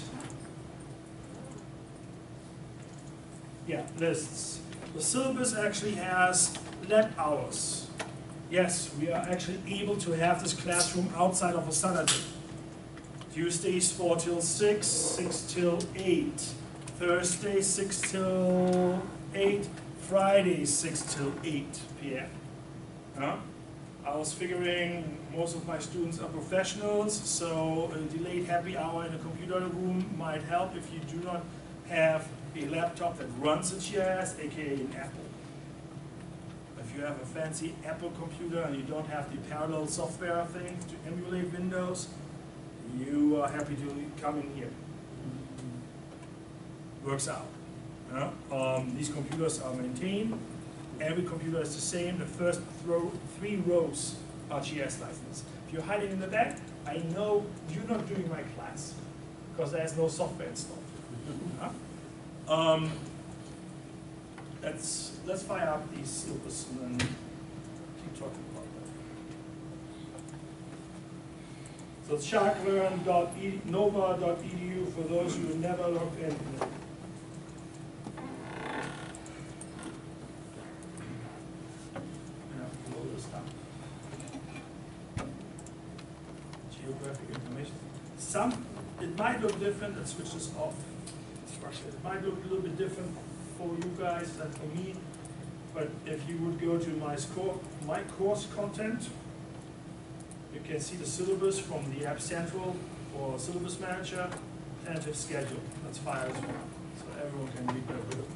lists. The syllabus actually has lab hours. Yes, we are actually able to have this classroom outside of a Saturday. Tuesdays 4 till 6, 6 till 8. Thursday 6 till 8. Fridays 6 till 8 p.m. I was figuring most of my students are professionals, so a delayed happy hour in a computer room might help if you do not have a laptop that runs a GIS, aka an Apple. If you have a fancy Apple computer and you don't have the parallel software thing to emulate Windows, you are happy to come in here. Works out. These computers are maintained. Every computer is the same. The first 3 rows are GIS licenses. If you're hiding in the back, I know you're not doing my class because there's no software installed. Let's fire up these syllabus and then keep talking about that. So it's sharklearn.nova.edu for those who never logged in. Geographic information. It might look different. Let's switch this off. It might look a little bit different for you guys than for me, but if you would go to my course content, you can see the syllabus from the App Central or Syllabus Manager, tentative schedule. That's fire as well, so everyone can read that with it.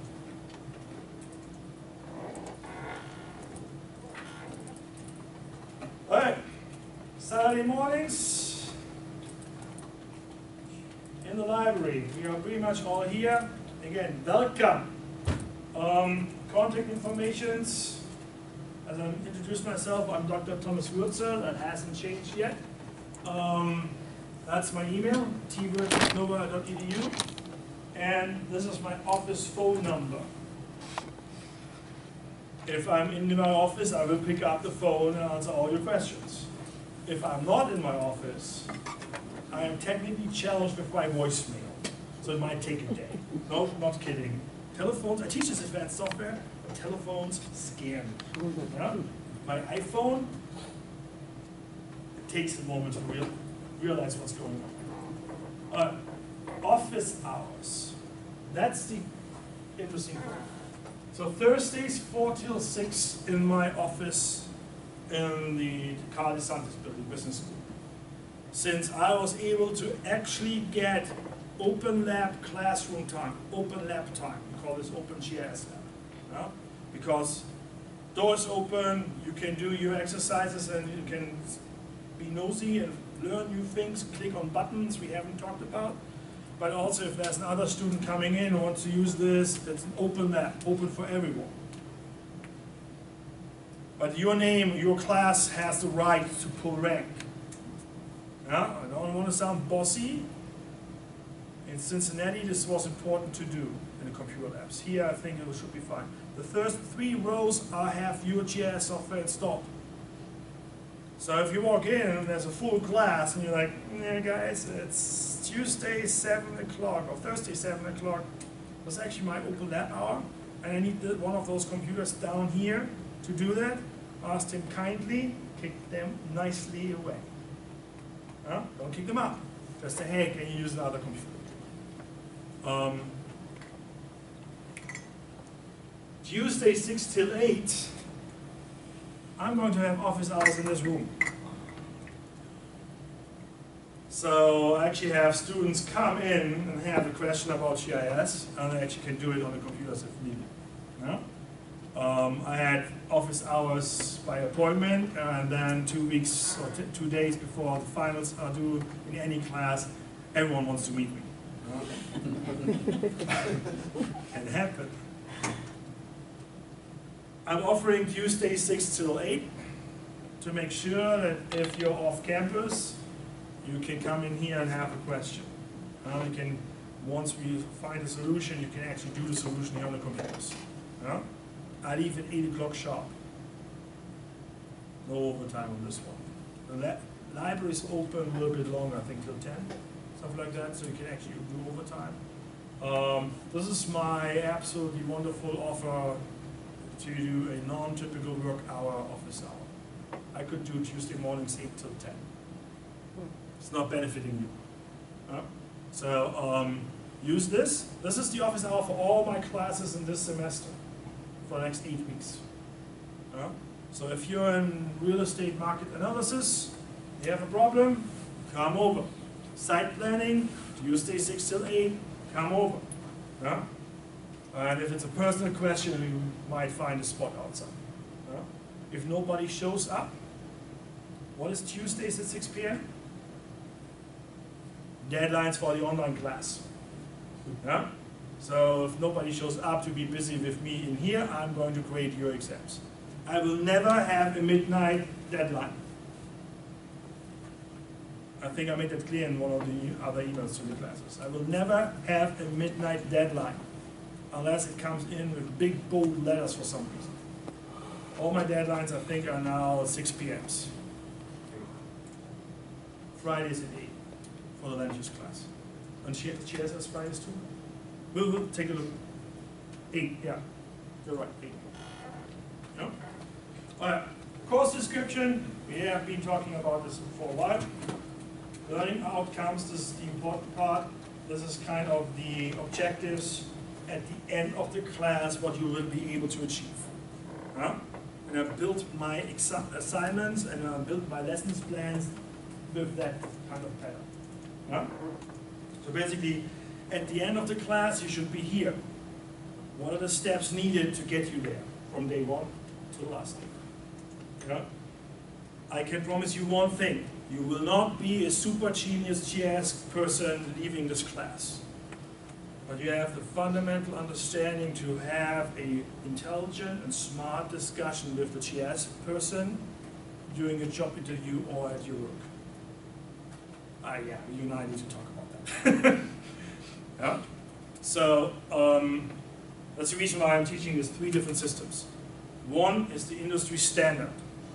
All right, Saturday mornings in the library. We are pretty much all here. Again, welcome. Contact informations. As I introduced myself, I'm Dr. Thomas Würzel. That hasn't changed yet. That's my email, twurt@nova.edu. And this is my office phone number. If I'm in my office, I will pick up the phone and answer all your questions. If I'm not in my office, I am technically challenged with my voicemail, so it might take a day. No, not kidding. Telephones, I teach this advanced software, but telephones scare me. Yeah? My iPhone, it takes a moment to realize what's going on. Office hours, that's the interesting part. So Thursdays 4 till 6 in my office in the Carl DeSantis Building Business School. Since I was able to actually get open lab classroom time, open lab time, we call this open GIS lab. Yeah? Because doors open, you can do your exercises and you can be nosy and learn new things, click on buttons we haven't talked about. But also if there's another student coming in who wants to use this, it's an open lab, open for everyone. But your name, your class has the right to pull rank. Yeah? I don't want to sound bossy. In Cincinnati, this was important to do in the computer labs. Here, I think it should be fine. The first 3 rows have your GIS software installed. So if you walk in and there's a full class and you're like, yeah guys, it's Tuesday 7 o'clock or Thursday 7 o'clock, that's actually my open lab hour, and I need one of those computers down here to do that, ask him kindly, kick them nicely away. Don't kick them out. Just a hey, can you use another computer? Tuesday 6 till 8, I'm going to have office hours in this room. So I actually have students come in and have a question about GIS, and I actually can do it on the computers if needed. Yeah? I had office hours by appointment, and then 2 weeks or 2 days before the finals are due in any class, everyone wants to meet me. Can happen. I'm offering Tuesday 6 till 8 to make sure that if you're off campus, you can come in here and have a question. You can, once we find a solution, you can actually do the solution here on the computers. I leave at 8 o'clock sharp. No overtime on this one. The library is open a little bit longer, I think till 10, stuff like that, so you can actually do overtime. This is my absolutely wonderful offer to do a non-typical work hour office hour. I could do Tuesday mornings 8 till 10. It's not benefiting you. So use this. This is the office hour for all my classes in this semester for the next 8 weeks. So if you're in real estate market analysis, you have a problem, come over. Site planning, Tuesday 6 till 8, come over. And if it's a personal question, you might find a spot outside. If nobody shows up, what is Tuesdays at 6 p.m.? Deadlines for the online class. So if nobody shows up to be busy with me in here, I'm going to grade your exams. I will never have a midnight deadline. I think I made that clear in one of the other emails to the classes. I will never have a midnight deadline unless it comes in with big bold letters for some reason. All my deadlines, I think, are now 6 p.m.s. Fridays at 8 for the land use class. And she has us Fridays too? We'll take a look. 8, yeah. You're right, 8. Yeah? Course description, we have been talking about this for a while. Learning outcomes, this is the important part. This is kind of the objectives at the end of the class, what you will be able to achieve. And I've built my assignments and I've built my lessons plans with that kind of pattern. So basically, at the end of the class, you should be here. What are the steps needed to get you there from day 1 to the last day? I can promise you one thing. You will not be a super genius GIS person leaving this class. But you have the fundamental understanding to have an intelligent and smart discussion with the GIS person during a job interview or at your work. Yeah, you and I need to talk about that. Yeah? So, that's the reason why I'm teaching these 3 different systems. One is the industry standard.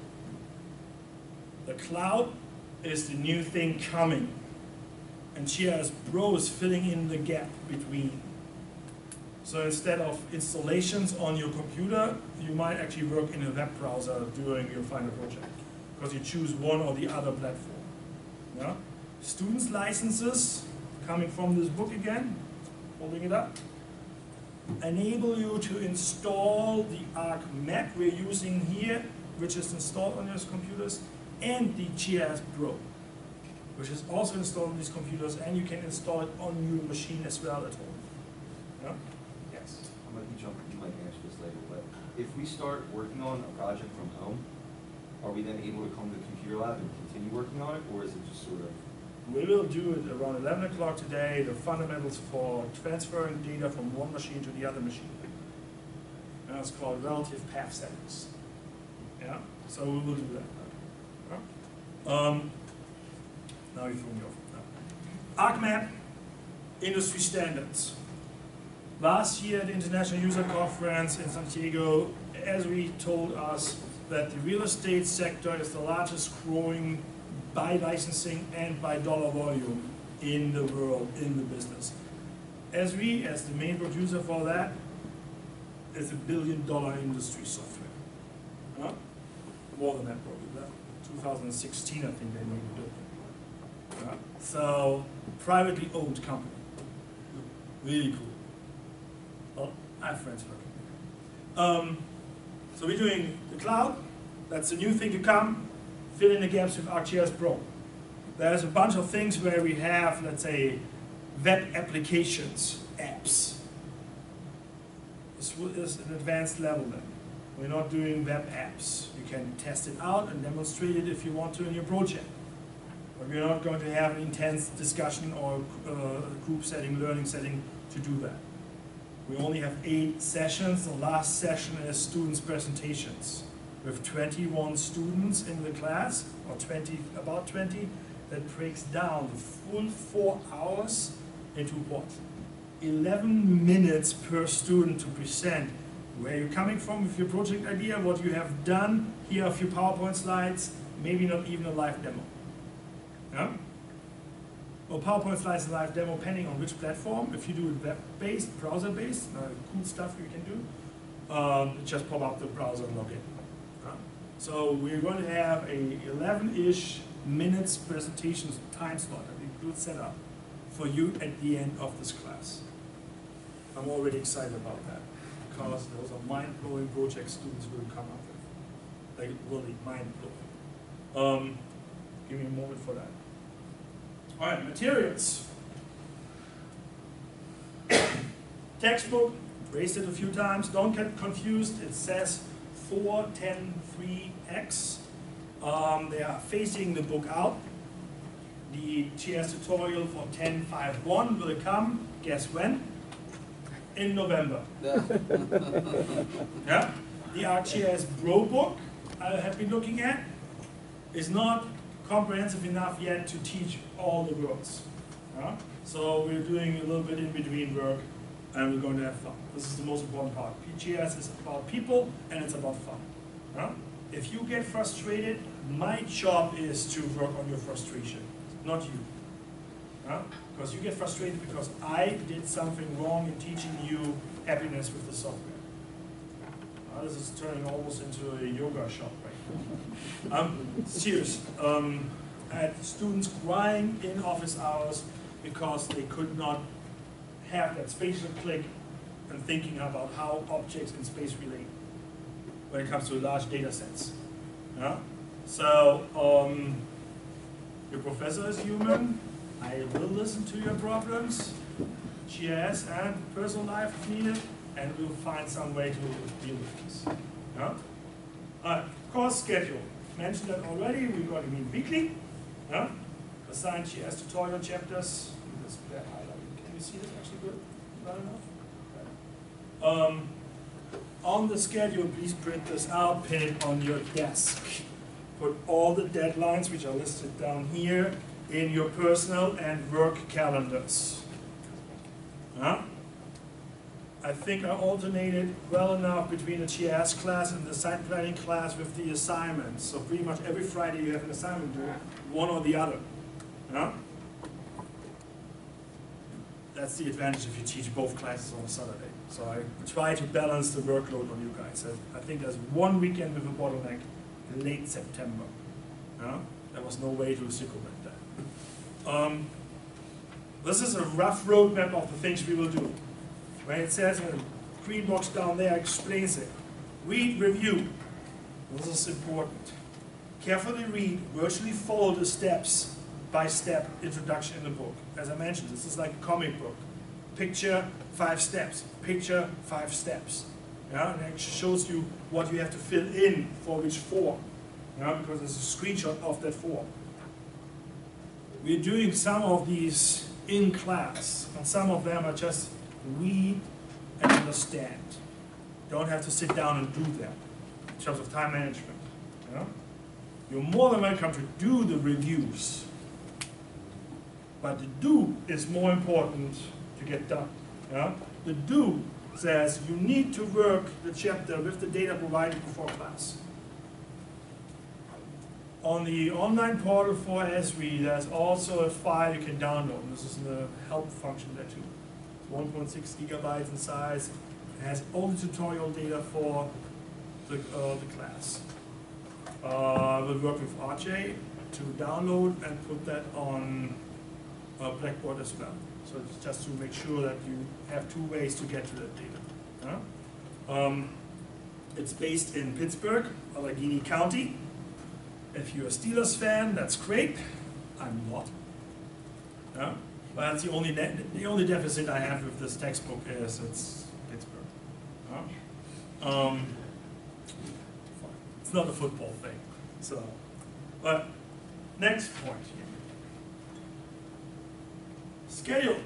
The cloud is the new thing coming. And GIS Pro is filling in the gap between. So instead of installations on your computer, you might actually work in a web browser during your final project, because you choose one or the other platform. Yeah? Students' licenses, coming from this book again, holding it up, enable you to install the ArcMap we're using here, which is installed on your computers, and the GIS Pro, which is also installed on these computers, and you can install it on your machine as well at home. Yeah? Yes? I might be jumping, you might answer this later, but if we start working on a project from home, are we then able to come to the computer lab and continue working on it, or is it just sort of? We will do it around 11 o'clock today, the fundamentals for transferring data from one machine to the other machine. And it's called relative path settings. Yeah? So we will do that. Yeah? Now you threw me off. ArcMap, industry standards. Last year at the International User Conference in Santiago, Esri told us that the real estate sector is the largest growing by licensing and by dollar volume in the world, in the business. Esri, as the main producer for that, is $1 billion industry software. More than that probably. 2016, I think they made it up. So, privately owned company. Really cool. Well, I have friends working there. So we're doing the cloud. That's a new thing to come. Fill in the gaps with ArcGIS Pro. There's a bunch of things where we have, let's say, web applications, apps. This is an advanced level then. We're not doing web apps. You can test it out and demonstrate it if you want to in your project. But we're not going to have an intense discussion or group setting, learning setting to do that. We only have 8 sessions. The last session is students' presentations with 21 students in the class, or about 20, that breaks down the full 4 hours into what? 11 minutes per student to present where you're coming from with your project idea, what you have done. Here are a few PowerPoint slides, maybe not even a live demo. Yeah? Or PowerPoint slides and live demo, depending on which platform. If you do it web-based, browser-based, cool stuff you can do, just pop up the browser and log in. So we're going to have a 11-ish minutes presentations time slot, a good setup for you at the end of this class. I'm already excited about that because those are mind-blowing projects students will come up with. Like really mind-blowing. Give me a moment for that. All right, materials. Textbook, raised it a few times. Don't get confused. It says 4-10-3X. They are facing the book out. The GS tutorial for 10.5.1 will come, guess when? In November. Yeah? The ArcGIS Pro book I have been looking at is not comprehensive enough yet to teach all the words. Yeah? So we're doing a little bit in between work and we're going to have fun. This is the most important part. PGS is about people and it's about fun. Yeah? If you get frustrated, my job is to work on your frustration, not you. Because you get frustrated because I did something wrong in teaching you happiness with the software. This is turning almost into a yoga shop right now. Serious. I had students crying in office hours because they could not have that spatial click and thinking about how objects in space relate when it comes to large data sets. Yeah? So, your professor is human. I will listen to your problems, GIS and personal life if needed, and we'll find some way to deal with this. Yeah? Course schedule. Mentioned that already. We're going to meet weekly. Yeah? Assign GIS tutorial chapters. Can you see this actually good? Not enough? On the schedule, please print this out, pin it on your desk. Put all the deadlines, which are listed down here, in your personal and work calendars. Huh? I think I alternated well enough between the GIS class and the site planning class with the assignments. So pretty much every Friday you have an assignment due, one or the other. Huh? That's the advantage if you teach both classes on a Saturday. So I try to balance the workload on you guys. I think there's one weekend with a bottleneck, late September. Yeah? There was no way to circumvent that. This is a rough roadmap of the things we will do. When it says in the green box down there, explains it. Read, review. This is important. Carefully read, virtually follow the step-by-step introduction in the book. As I mentioned, this is like a comic book. Picture, 5 steps. Picture, 5 steps. Yeah? And it shows you what you have to fill in for which form. Yeah? Because there's a screenshot of that form. We're doing some of these in class, and some of them are just read and understand. Don't have to sit down and do them in terms of time management. Yeah? You're more than welcome to do the reviews, but the do is more important to get done. Yeah? The do says you need to work the chapter with the data provided before class. On the online portal for Esri, there's also a file you can download. This is in the help function there too. It's 1.6 gigabytes in size. It has all the tutorial data for the class. We'll work with RJ to download and put that on Blackboard as well. So it's just to make sure that you have 2 ways to get to that data. It's based in Pittsburgh, Allegheny County. If you're a Steelers fan, that's great. I'm not. Yeah? But that's the only deficit I have with this textbook is it's Pittsburgh. Yeah? not a football thing. So, but next point. Schedule.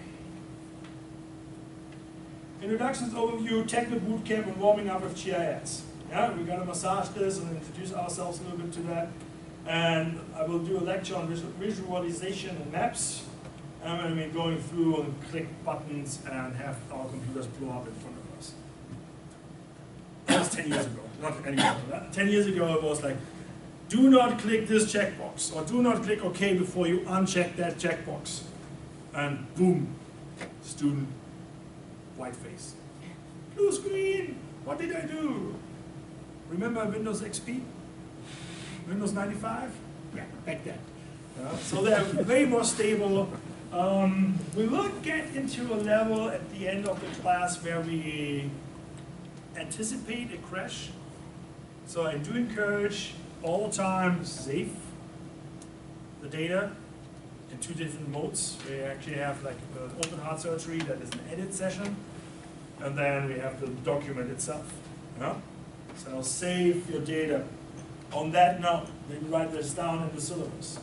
Introductions, overview, technical boot camp, and warming up with GIS. Yeah, we're gonna massage this and introduce ourselves a little bit to that. And I will do a lecture on visualization and maps. And I'm gonna be going through and click buttons and have our computers blow up in front of us. That was 10 years ago, not anymore. 10 years ago it was like, do not click this checkbox, or do not click OK before you uncheck that checkbox. And boom, student, white face. Blue screen, what did I do? Remember Windows XP? Windows 95? Yeah, back then. So they're way more stable. We will get into a level at the end of the class where we anticipate a crash. So I do encourage all the time save the data in 2 different modes. We actually have like open heart surgery, that is an edit session, and then we have the document itself. Yeah? So save your data. On that note, maybe write this down in the syllabus.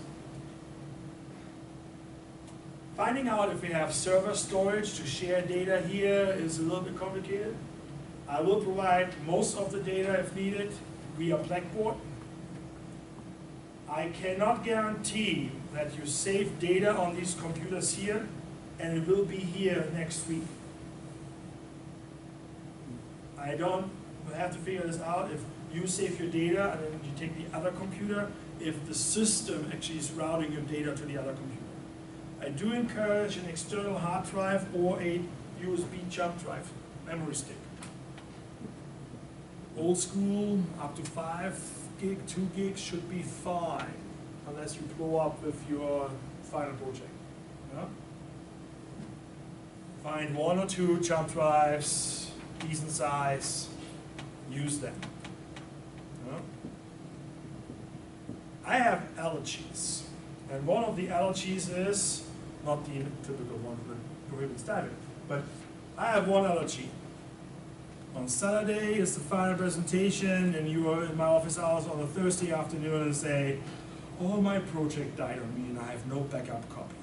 Finding out if we have server storage to share data here is a little bit complicated. I will provide most of the data if needed via Blackboard. I cannot guarantee that you save data on these computers here and it will be here next week. I don't have to figure this out if you save your data and then you take the other computer, if the system actually is routing your data to the other computer. I do encourage an external hard drive or a USB jump drive, memory stick. Old school, up to 5 gig, 2 gigs should be fine, unless you blow up with your final project. Yeah? Find 1 or 2 jump drives, decent size, use them. Yeah? I have allergies, and one of the allergies is, not the typical one that prohibits diving, but I have one allergy. On Saturday is the final presentation, and you are in my office hours on a Thursday afternoon and say, oh, my project died on me and I have no backup copy.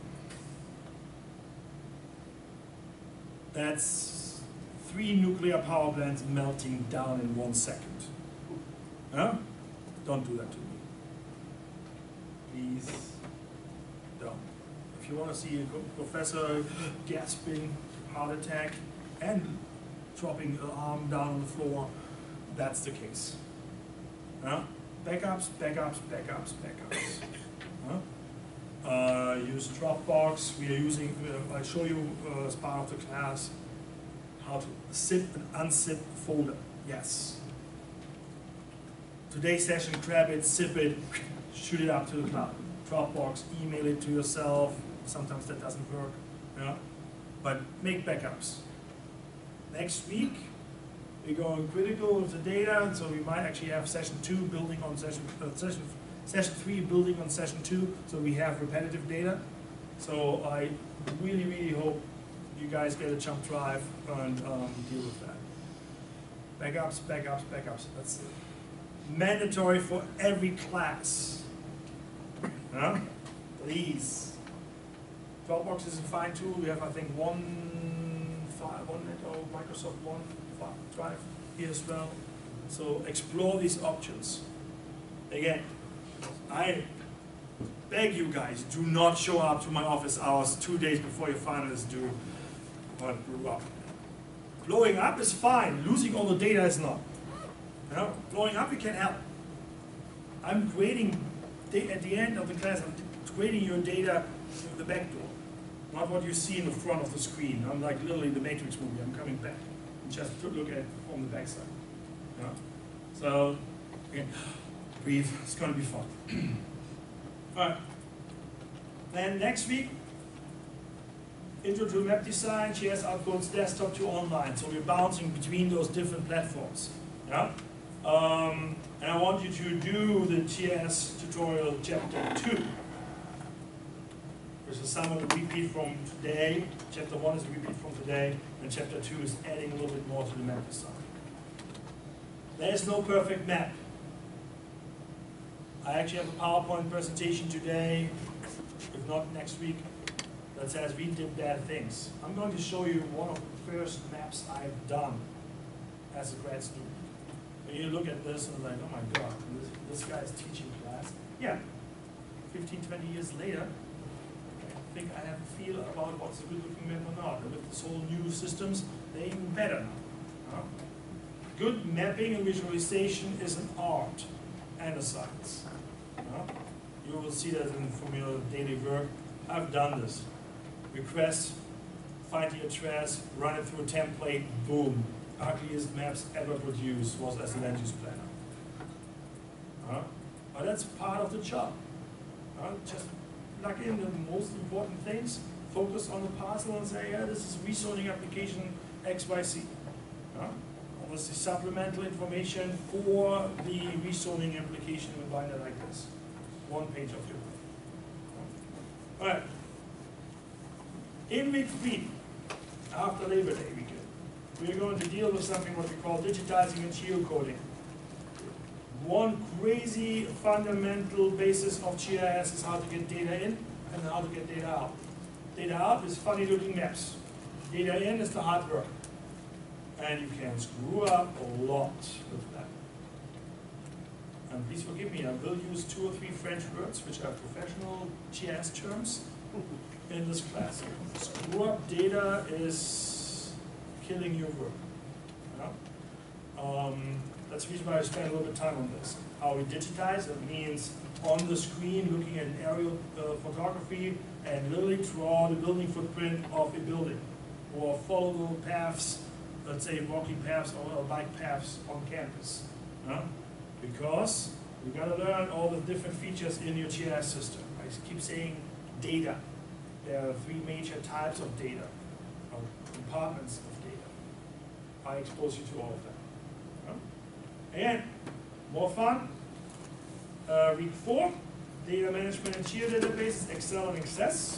That's 3 nuclear power plants melting down in 1 second. Huh? Don't do that to me. Please don't. If you want to see a professor gasping, heart attack, and dropping an arm down on the floor, that's the case. Huh? Backups, backups, backups, backups. Huh? Use Dropbox. We are using, I'll show you as part of the class how to zip and unzip folder. Yes. Today's session, grab it, zip it, shoot it up to the cloud. Dropbox, email it to yourself. Sometimes that doesn't work. Yeah? But make backups. Next week, we're going critical with the data, so we might actually have session 2 building on session 3 building on session 2, so we have repetitive data. So I really, really hope you guys get a jump drive and deal with that. Backups, backups, backups. That's mandatory for every class. Huh? Please. Dropbox is a fine tool. We have, I think, Microsoft OneDrive here as well. So explore these options. Again, I beg you guys, do not show up to my office hours 2 days before your final is due or blow up. Blowing up is fine. Losing all the data is not. You know, blowing up you can help. I'm grading at the end of the class. I'm grading your data through the back door. Not what you see in the front of the screen. I'm like literally the Matrix movie. I'm coming back. Just look at it from the backside. Yeah? So, again, breathe. It's going to be fun. All right. Then next week, intro to web design, GIS outputs, desktop to online. So we're bouncing between those different platforms. Yeah? And I want you to do the GIS tutorial chapter 2. This is some of the repeat from today. Chapter 1 is a repeat from today, and chapter 2 is adding a little bit more to the map design. There is no perfect map. I actually have a PowerPoint presentation today, if not next week, that says we did bad things. I'm going to show you one of the first maps I've done as a grad student. And you look at this and like, oh my God, this guy is teaching class. Yeah, 15, 20 years later, I think I have a feel about what's a good looking map or not. And with this whole new systems, they're even better now. Good mapping and visualization is an art and a science. You will see that from your daily work. I've done this. Request, find the address, run it through a template, boom. Ugliest maps ever produced was as a land use planner. But that's part of the job. Just plug in the most important things, focus on the parcel and say, yeah, this is rezoning application XYZ. Obviously supplemental information for the rezoning application in a binder like this. One page of your book. All right. In week 3, after Labor Day weekend, we're going to deal with something what we call digitizing and geocoding. One crazy fundamental basis of GIS is how to get data in and how to get data out. Data out is funny looking maps. Data in is the hard work. And you can screw up a lot with that. And please forgive me, I will use 2 or 3 French words, which are professional GIS terms, in this class. Screw up data is killing your work. That's the reason why I spent a little bit of time on this. How we digitize, it means on the screen looking at an aerial photography and literally draw the building footprint of a building or follow the paths, let's say walking paths or bike paths on campus. Because you got to learn all the different features in your GIS system. I keep saying data. There are 3 major types of data, or compartments of data. I expose you to all of them. And more fun, week 4, data management and geodatabases, Excel and Access.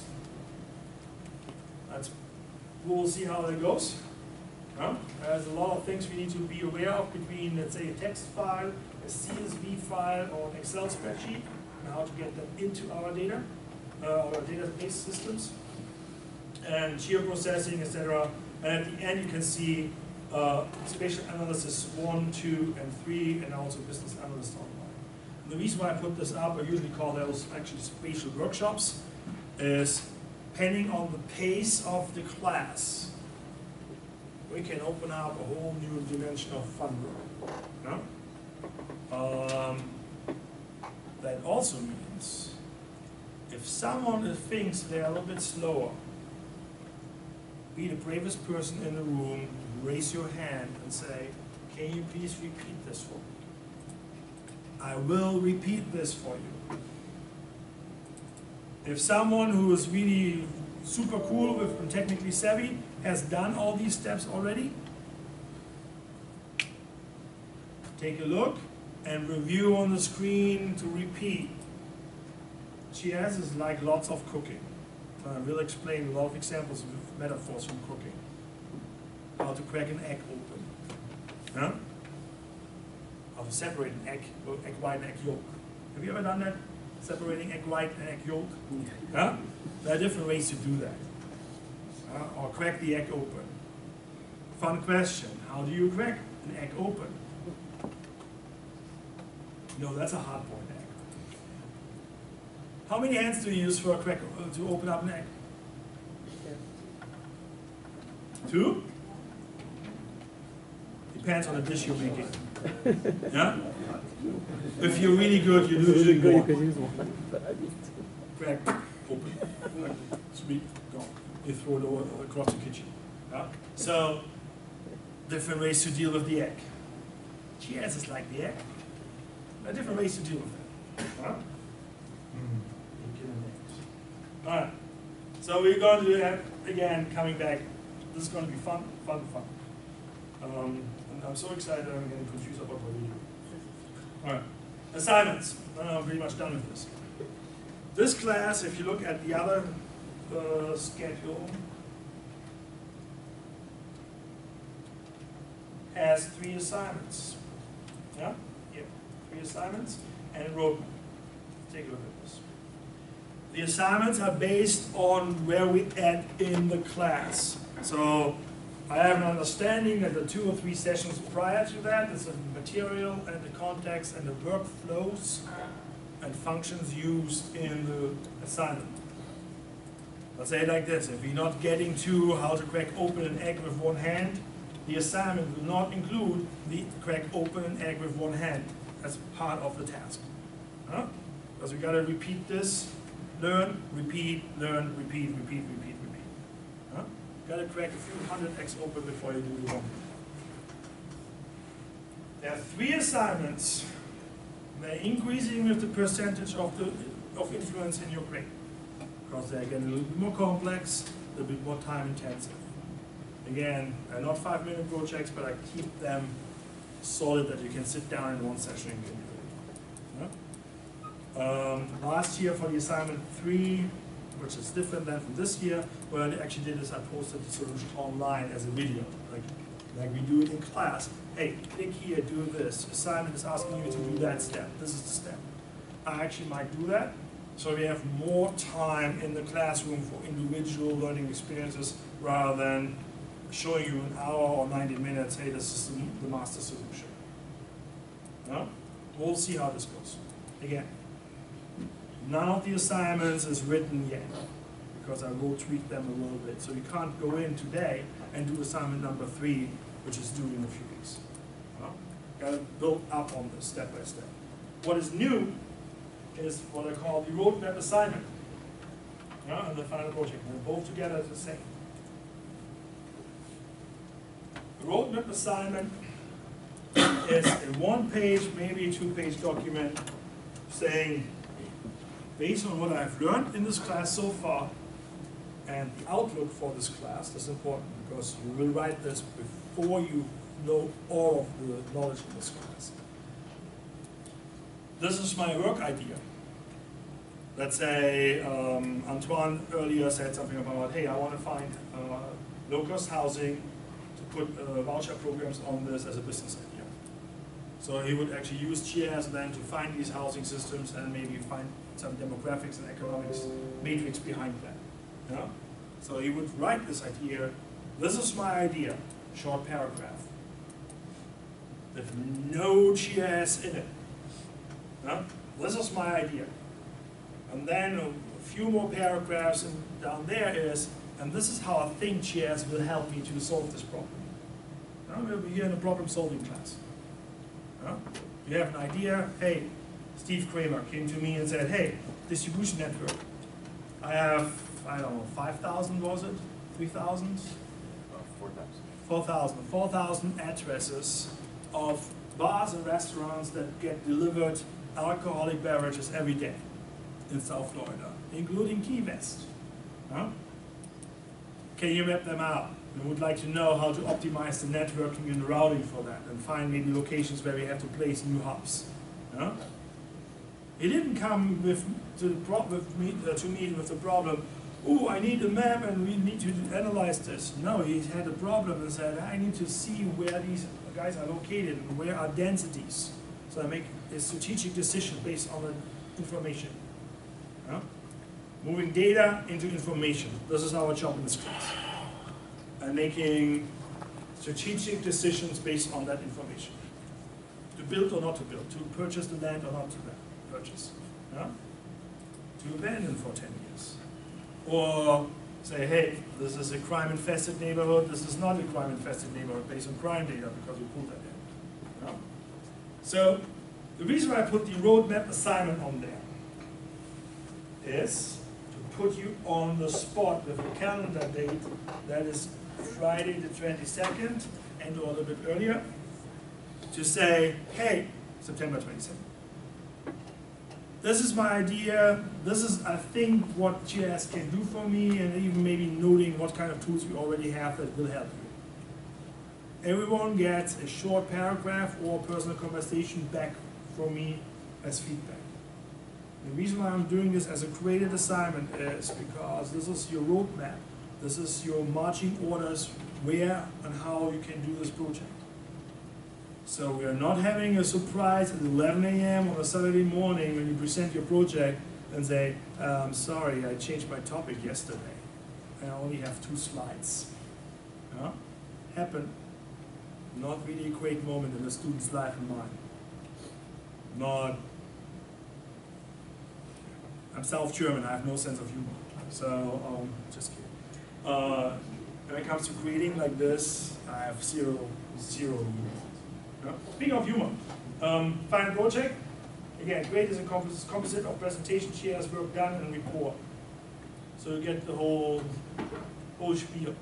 We'll see how that goes. There's a lot of things we need to be aware of between, let's say, a text file, a CSV file, or an Excel spreadsheet, and how to get them into our data, our database systems, and geoprocessing, etc. And at the end, you can see spatial analysis 1, 2, and 3, and also business analyst online. And the reason why I put this up, I usually call those actually spatial workshops, is depending on the pace of the class, we can open up a whole new dimension of fun work. That also means if someone thinks they're a little bit slower, be the bravest person in the room, raise your hand and say, can you please repeat this for me? I will repeat this for you. If someone who is really super cool and technically savvy has done all these steps already, take a look and review on the screen to repeat. GIS is like lots of cooking. I will explain a lot of examples of metaphors from cooking. How to crack an egg open. How to separate an egg white and egg yolk. Have you ever done that? Separating egg white and egg yolk? There are different ways to do that. Or crack the egg open. Fun question. How do you crack an egg open? No, that's a hard-boiled egg. How many hands do you use for a crack to open up an egg? 2? Depends on the dish you're making. Yeah? If you're really good, you usually go crack, open, sweet, go. You throw it over across the kitchen. Yeah? So, different ways to deal with the egg. GIS is like the egg. There are different ways to deal with it. Huh? Alright, so we're going to do that again, coming back. This is going to be fun. And I'm so excited I'm getting confused about what we do. Alright, assignments. I'm pretty much done with this. This class, if you look at the other schedule, has 3 assignments. Yeah? Yep, 3 assignments and a roadmap. take a look at this. The assignments are based on where we at in the class. So I have an understanding that the 2 or 3 sessions prior to that is the material and the context and the workflows and functions used in the assignment. Let's say it like this: if you're not getting to how to crack open an egg with one hand, the assignment will not include the crack open an egg with one hand as part of the task. Because we gotta repeat this, learn, repeat, learn, repeat, repeat, repeat, repeat. Gotta crack a few hundred eggs open before you do the one. There are 3 assignments. They're increasing with the percentage of influence in your grade, because they're getting a little bit more complex, a little bit more time intensive. Again, they're not 5-minute projects, but I keep them solid that you can sit down in one session and get it. Last year for the assignment 3, which is different than from this year, what I actually did is I posted the solution online as a video, like we do it in class. Hey, click here, do this. Assignment is asking you to do that step. This is the step. I actually might do that, so we have more time in the classroom for individual learning experiences rather than showing you an hour or 90 minutes, hey, this is the master solution. We'll see how this goes. Again, none of the assignments is written yet, because I will tweak them a little bit. So you can't go in today and do assignment number 3, which is due in a few weeks. Got to build up on this step by step. What is new is what I call the roadmap assignment, and the final project. They're both together the same. The roadmap assignment is a 1-page, maybe a 2-page document saying, based on what I've learned in this class so far, and the outlook for this class, that's important, because you will write this before you know all of the knowledge in this class. This is my work idea. Let's say Antoine earlier said something about, hey, I want to find low-cost housing to put voucher programs on this as a business idea. So he would actually use GIS then to find these housing systems and maybe find some demographics and economics matrix behind that. So he would write this idea. This is my idea, short paragraph, with no GIS in it. This is my idea. And then a few more paragraphs and down there is, and this is how I think GIS will help me to solve this problem. We'll be here in a problem-solving class. You have an idea. Hey, Steve Kramer came to me and said, hey, distribution network. I have, I don't know, 5,000 was it? 3,000? 4,000. 4,000 addresses of bars and restaurants that get delivered alcoholic beverages every day in South Florida, including Key West. Can you map them out? We would like to know how to optimize the networking and the routing for that, and find maybe locations where we have to place new hubs. He didn't come to me with the problem, oh, I need a map and we need to analyze this. No, he had a problem and said, I need to see where these guys are located and where are densities. So I make a strategic decision based on the information. Moving data into information. This is our job in this class. And making strategic decisions based on that information. To build or not to build, to purchase the land or not to purchase. To abandon for 10 years. Or say, hey, this is a crime-infested neighborhood, this is not a crime-infested neighborhood based on crime data because we pulled that in. So the reason why I put the roadmap assignment on there is to put you on the spot with a calendar date that is Friday the 22nd and or a little bit earlier, to say, hey, September 22nd. This is my idea, this is, I think, what GIS can do for me, and even maybe noting what kind of tools we already have that will help you. Everyone gets a short paragraph or personal conversation back from me as feedback. The reason why I'm doing this as a graded assignment is because this is your roadmap. This is your marching orders, where and how you can do this project. So we are not having a surprise at 11 a.m. on a Saturday morning when you present your project and say, sorry, I changed my topic yesterday. I only have 2 slides. Happened. Not really a great moment in the student's life and mine. Not. I'm South German, I have no sense of humor. So, just kidding. When it comes to creating like this, I have zero humor. Speaking of humor, final project. Again, grade is a composite of presentation, shares, work done, and report. So you get the whole spiel.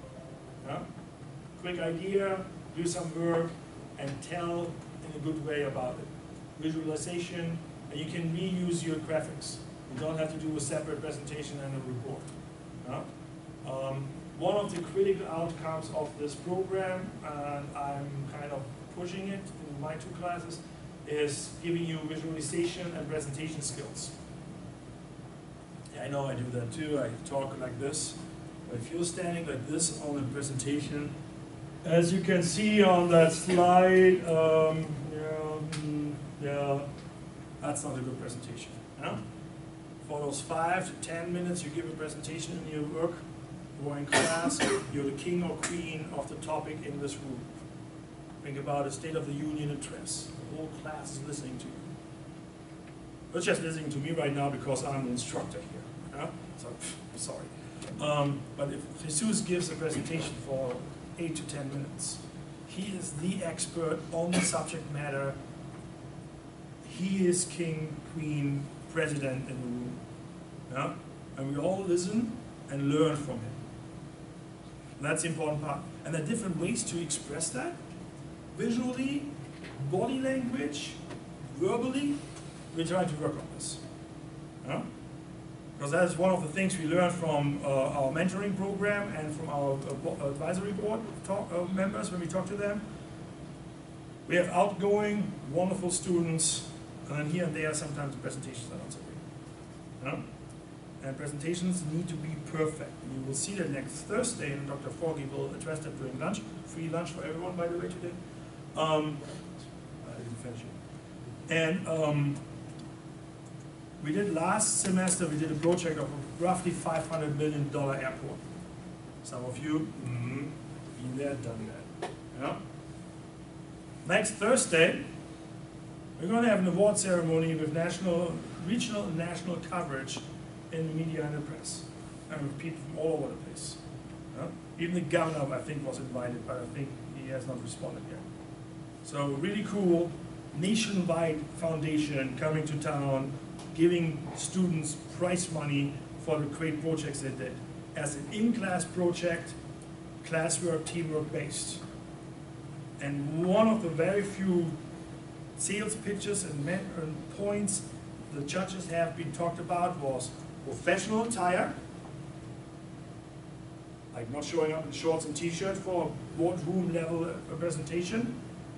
Quick idea, do some work, and tell in a good way about it. Visualization, and you can reuse your graphics. You don't have to do a separate presentation and a report. One of the critical outcomes of this program, and I'm kind of pushing it in my 2 classes, is giving you visualization and presentation skills. Yeah, I know I do that too. I talk like this. But if you're standing like this on a presentation, as you can see on that slide, that's not a good presentation. For those 5 to 10 minutes you give a presentation in your work or in class, you're the king or queen of the topic in this room. Think about a State of the Union address. The whole class is listening to you. Not just listening to me right now because I'm the instructor here. So, sorry. But if Jesus gives a presentation for 8 to 10 minutes, he is the expert on the subject matter. He is king, queen, president in the room. And we all listen and learn from him. And that's the important part. And there are different ways to express that. Visually, body language, verbally, we're trying to work on this. Because that is one of the things we learned from our mentoring program and from our advisory board members when we talk to them. We have outgoing, wonderful students, and then here and there sometimes presentations are not so great. And presentations need to be perfect. You will see that next Thursday, and Dr. Forgy will address that during lunch. Free lunch for everyone, by the way, today. I didn't finish it. And we did last semester, we did a project of a roughly $500 million airport. Some of you, been there, done that. Next Thursday, we're going to have an award ceremony with regional and national coverage in the media and the press. And with people from all over the place. Even the governor, I think, was invited, but I think he has not responded yet. So really cool, nationwide foundation coming to town, giving students prize money for the great projects they did. As an in-class project, classwork, teamwork based. And one of the very few sales pitches and points the judges have been talked about was professional attire, like not showing up in shorts and t-shirt for a boardroom level presentation,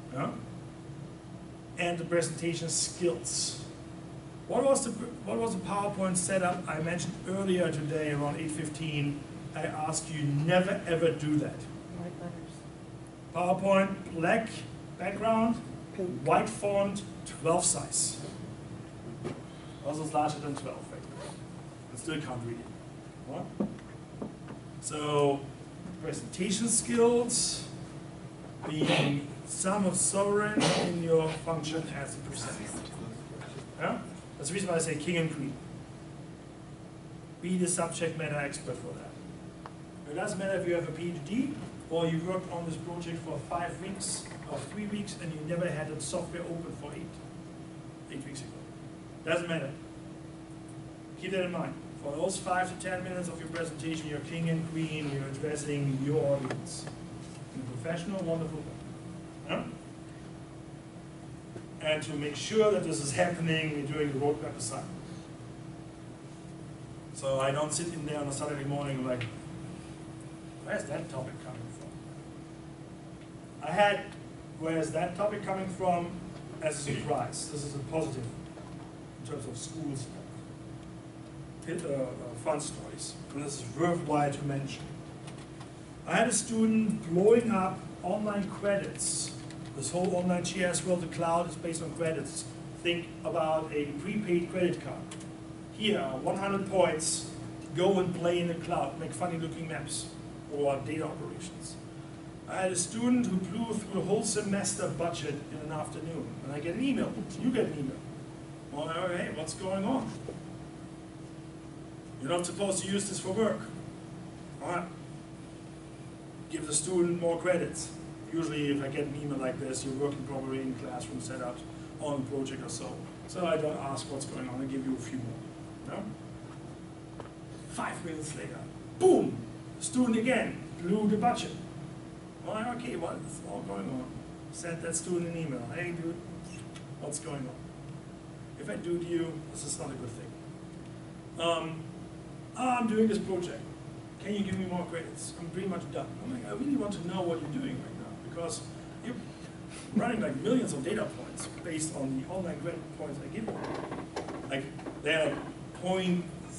and the presentation skills. What was the PowerPoint setup I mentioned earlier today around 8:15? I asked you never ever do that. White letters. PowerPoint, black background, white font, 12 size. Also it's larger than 12, right? I still can't read it. What? So, presentation skills, being somewhat sovereign in your function as a presenter. That's the reason why I say king and queen. Be the subject matter expert for that. It doesn't matter if you have a PhD or you worked on this project for 5 weeks or 3 weeks and you never had a software open for 8 weeks ago. Doesn't matter. Keep that in mind. For those 5 to 10 minutes of your presentation, you're king and queen, you're addressing your audience. In a professional, wonderful way. And to make sure that this is happening, we're doing a roadmap assignment. So I don't sit in there on a Saturday morning like, where's that topic coming from? I had, where's that topic coming from, as a surprise. This is a positive in terms of schools. Fun stories, and this is worthwhile to mention. I had a student blowing up online credits, This whole online GIS world, the cloud, is based on credits. Think about a prepaid credit card. Here, 100 points, go and play in the cloud, make funny looking maps or data operations. I had a student who blew through a whole semester budget in an afternoon, and I get an email. You get an email. Well, hey, what's going on? You're not supposed to use this for work. All right. Give the student more credits. Usually, if I get an email like this, you're working probably in classroom setups on a project or so. So I don't ask what's going on, I give you a few more. No? 5 minutes later, boom! Student again blew the budget. Well, okay, what's all going on? Send that student an email. Hey, dude, what's going on? If I do to you, this is not a good thing. I'm doing this project. Can you give me more credits? I'm pretty much done. I'm like, I really want to know what you're doing right now, because you're running like millions of data points based on the online credit points I give you. Like, they're like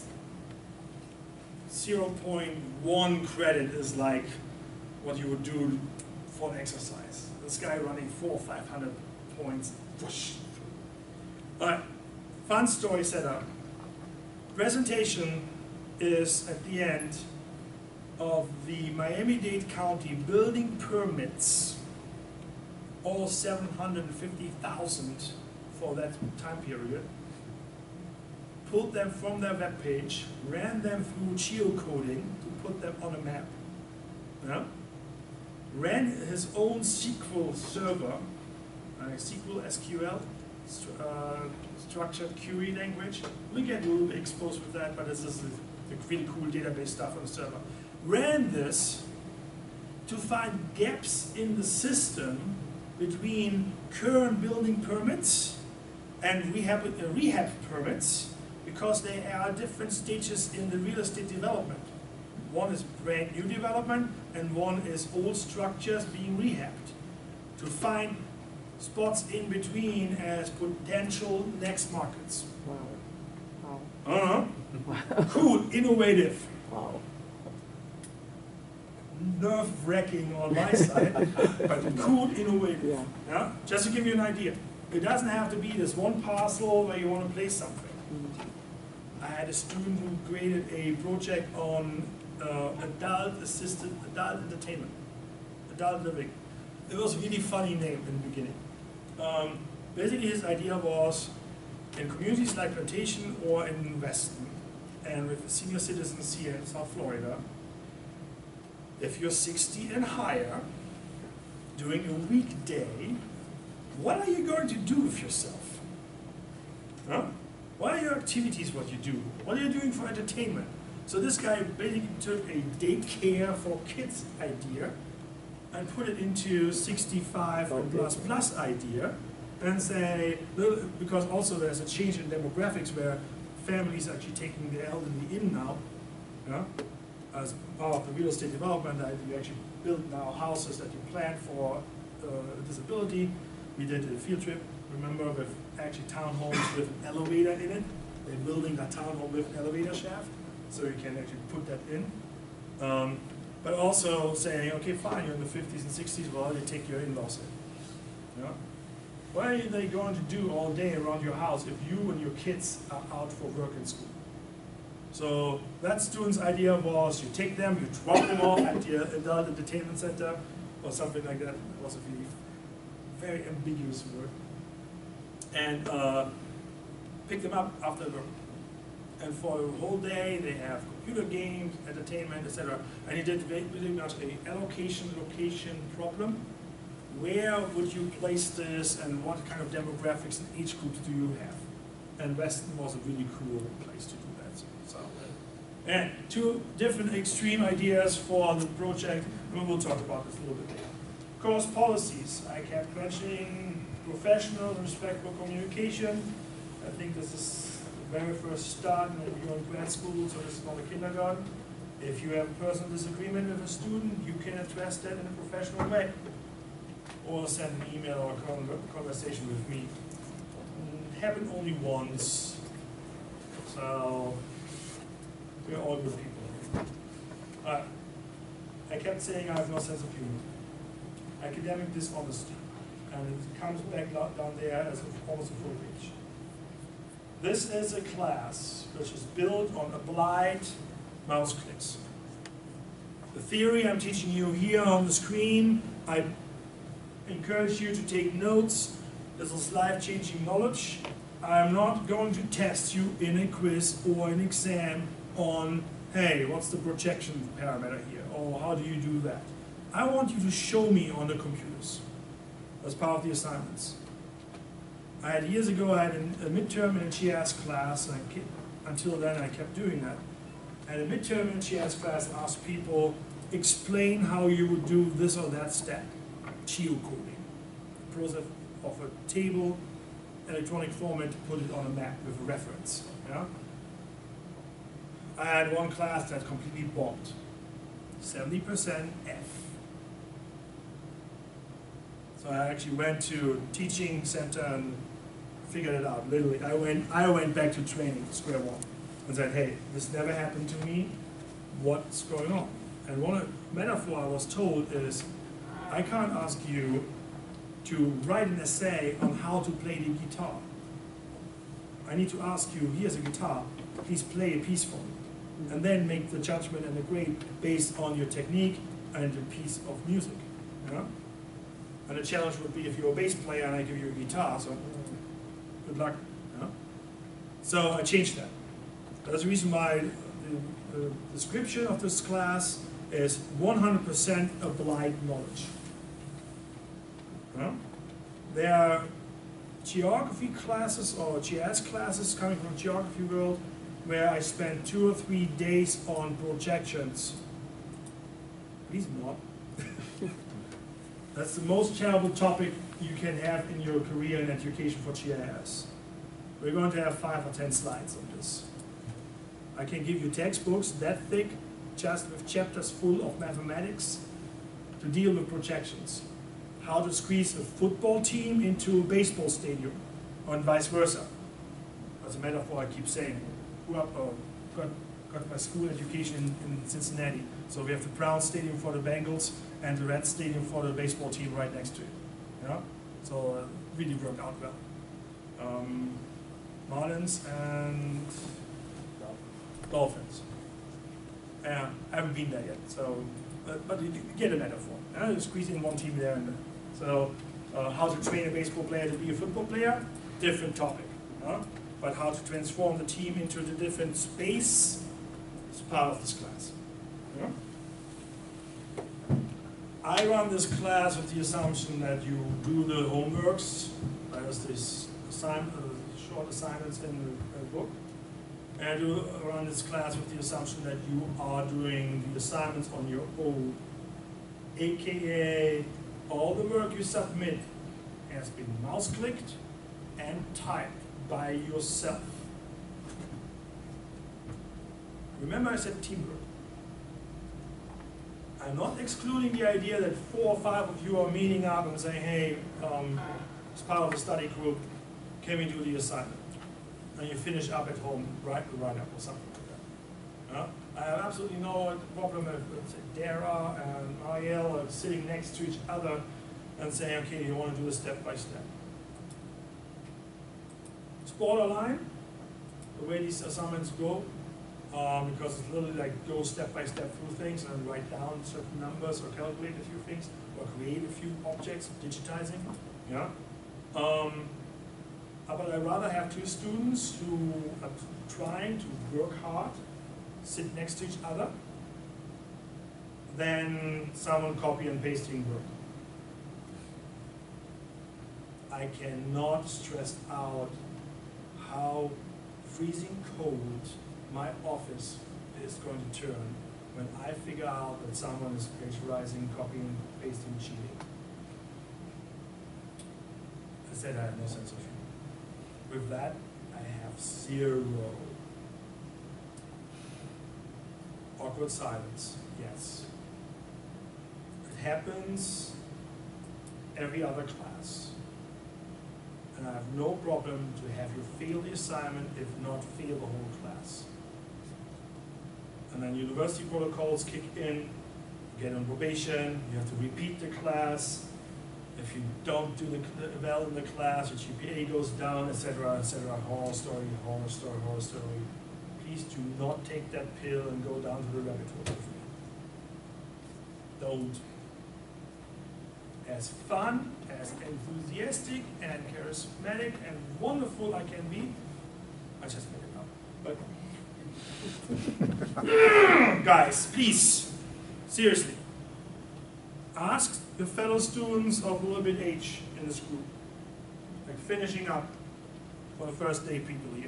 0.1 credit is like what you would do for an exercise. This guy running 400 or 500 points, whoosh. All right, fun story setup. Presentation is at the end of the Miami-Dade County building permits, all 750,000 for that time period. Pulled them from their webpage, ran them through geocoding to put them on a map. Yeah? Ran his own SQL server, SQL, structured query language. We get a little bit exposed with that, but this is the really cool database stuff on the server. Ran this to find gaps in the system between current building permits and rehab permits, because they are different stages in the real estate development. One is brand new development, and one is old structures being rehabbed. To find spots in between as potential next markets. Wow. Wow. Cool, innovative. Wow. Nerve-wracking on my side, but cool, innovative. Yeah. Yeah? Just to give you an idea. It doesn't have to be this one parcel where you want to place something. I had a student who created a project on adult entertainment, adult living. It was a really funny name in the beginning. Basically his idea was, in communities like Plantation or in Weston, and with senior citizens here in South Florida, if you're 60 and higher, during a weekday, what are you going to do with yourself? Huh? What are your activities, what you do? What are you doing for entertainment? So this guy basically took a daycare for kids idea and put it into 65 and plus idea, and say, because also there's a change in demographics where families are actually taking the elderly in now, yeah? As part of the real estate development, you actually build now houses that you plan for disability. We did a field trip, remember, with actually townhomes with an elevator in it. They're building a townhome with an elevator shaft, so you can actually put that in. But also saying, okay, fine, you're in the 50s and 60s, well, they take your in-laws in. Yeah? What are they going to do all day around your house if you and your kids are out for work in school? So that student's idea was, you take them, you drop them off at the adult entertainment center or something like that. It was a really very ambiguous word. And pick them up after work. And for the whole day, they have computer games, entertainment, etc. And he did really much an allocation location problem. Where would you place this, and what kind of demographics and age groups do you have? And Weston was a really cool place to do that. So, and two different extreme ideas for the project, and we'll talk about this a little bit later. Course policies. I kept mentioning professional, respectful communication. I think this is the very first start when you're in grad school, so this is not a kindergarten. If you have a personal disagreement with a student, you can address that in a professional way. Or send an email or a conversation with me. It happened only once, so we're all good people. I kept saying I have no sense of humor. Academic dishonesty. and it comes back down there as almost a full page. This is a class which is built on applied mouse clicks. The theory I'm teaching you here on the screen, I encourage you to take notes. This is life-changing knowledge. I'm not going to test you in a quiz or an exam on, hey, what's the projection parameter here, or how do you do that? I want you to show me on the computers as part of the assignments. Years ago, I had a midterm in a GIS class, and until then I kept doing that. And a midterm in a GIS class asked people, explain how you would do this or that step, geocoding, the process of a table, electronic format to put it on a map with a reference. Yeah? I had one class that completely bombed, 70% F. So I actually went to teaching center and figured it out, literally. I went back to training, square one, and said, hey, this never happened to me, what's going on? And one metaphor I was told is, I can't ask you to write an essay on how to play the guitar. I need to ask you, here's a guitar, please play a piece for me. And then make the judgment and the grade based on your technique and the piece of music. Yeah? And the challenge would be if you're a bass player and I give you a guitar, so good luck. Yeah? So I changed that. That's the reason why the description of this class is 100% applied knowledge. Yeah? There are geography classes or GIS classes coming from the geography world where I spend 2 or 3 days on projections. Please not. That's the most terrible topic you can have in your career in education for GIS. We're going to have 5 or 10 slides on this. I can give you textbooks that thick, just with chapters full of mathematics to deal with projections. How to squeeze a football team into a baseball stadium, and vice versa. As a metaphor, I keep saying, got my school education in Cincinnati. So we have the Brown Stadium for the Bengals and the Red Stadium for the baseball team right next to it. Yeah? So really worked out well. Marlins and Dolphins. I haven't been there yet, so but you get a metaphor. You squeeze in one team there and there. So how to train a baseball player to be a football player, different topic. But how to transform the team into the different space is part of this class. Yeah? I run this class with the assumption that you do the homeworks. There's this short assignments in the book. And I do run this class with the assumption that you are doing the assignments on your own. AKA, all the work you submit has been mouse clicked and typed by yourself. Remember I said teamwork. I'm not excluding the idea that 4 or 5 of you are meeting up and saying, hey, as part of the study group, can we do the assignment? And you finish up at home, write up or something like that. I have absolutely no problem if Dara and Ariel are sitting next to each other and saying, okay, you want to do it step by step. It's borderline, the way these assignments go, because it's literally like go step by step through things and write down certain numbers or calculate a few things or create a few objects, digitizing. Yeah. But I'd rather have 2 students who are trying to work hard, sit next to each other, than someone copy and pasting work. I cannot stress out how freezing cold my office is going to turn when I figure out that someone is plagiarizing, copying, pasting, cheating. I said I have no sense of humor. With that, I have 0. Awkward silence, yes. It happens every other class. And I have no problem to have you fail the assignment, if not fail the whole class. And then university protocols kick in, you get on probation, you have to repeat the class, If you don't do well in the class, your GPA goes down, etc., etc. Horror story, horror story, horror story. Please do not take that pill and go down to the rabbit hole with me. Don't. As fun, as enthusiastic, and charismatic, and wonderful I can be, I just made it up. But guys, please, seriously, ask your fellow students of a little bit age in this group, like finishing up for the first day people here.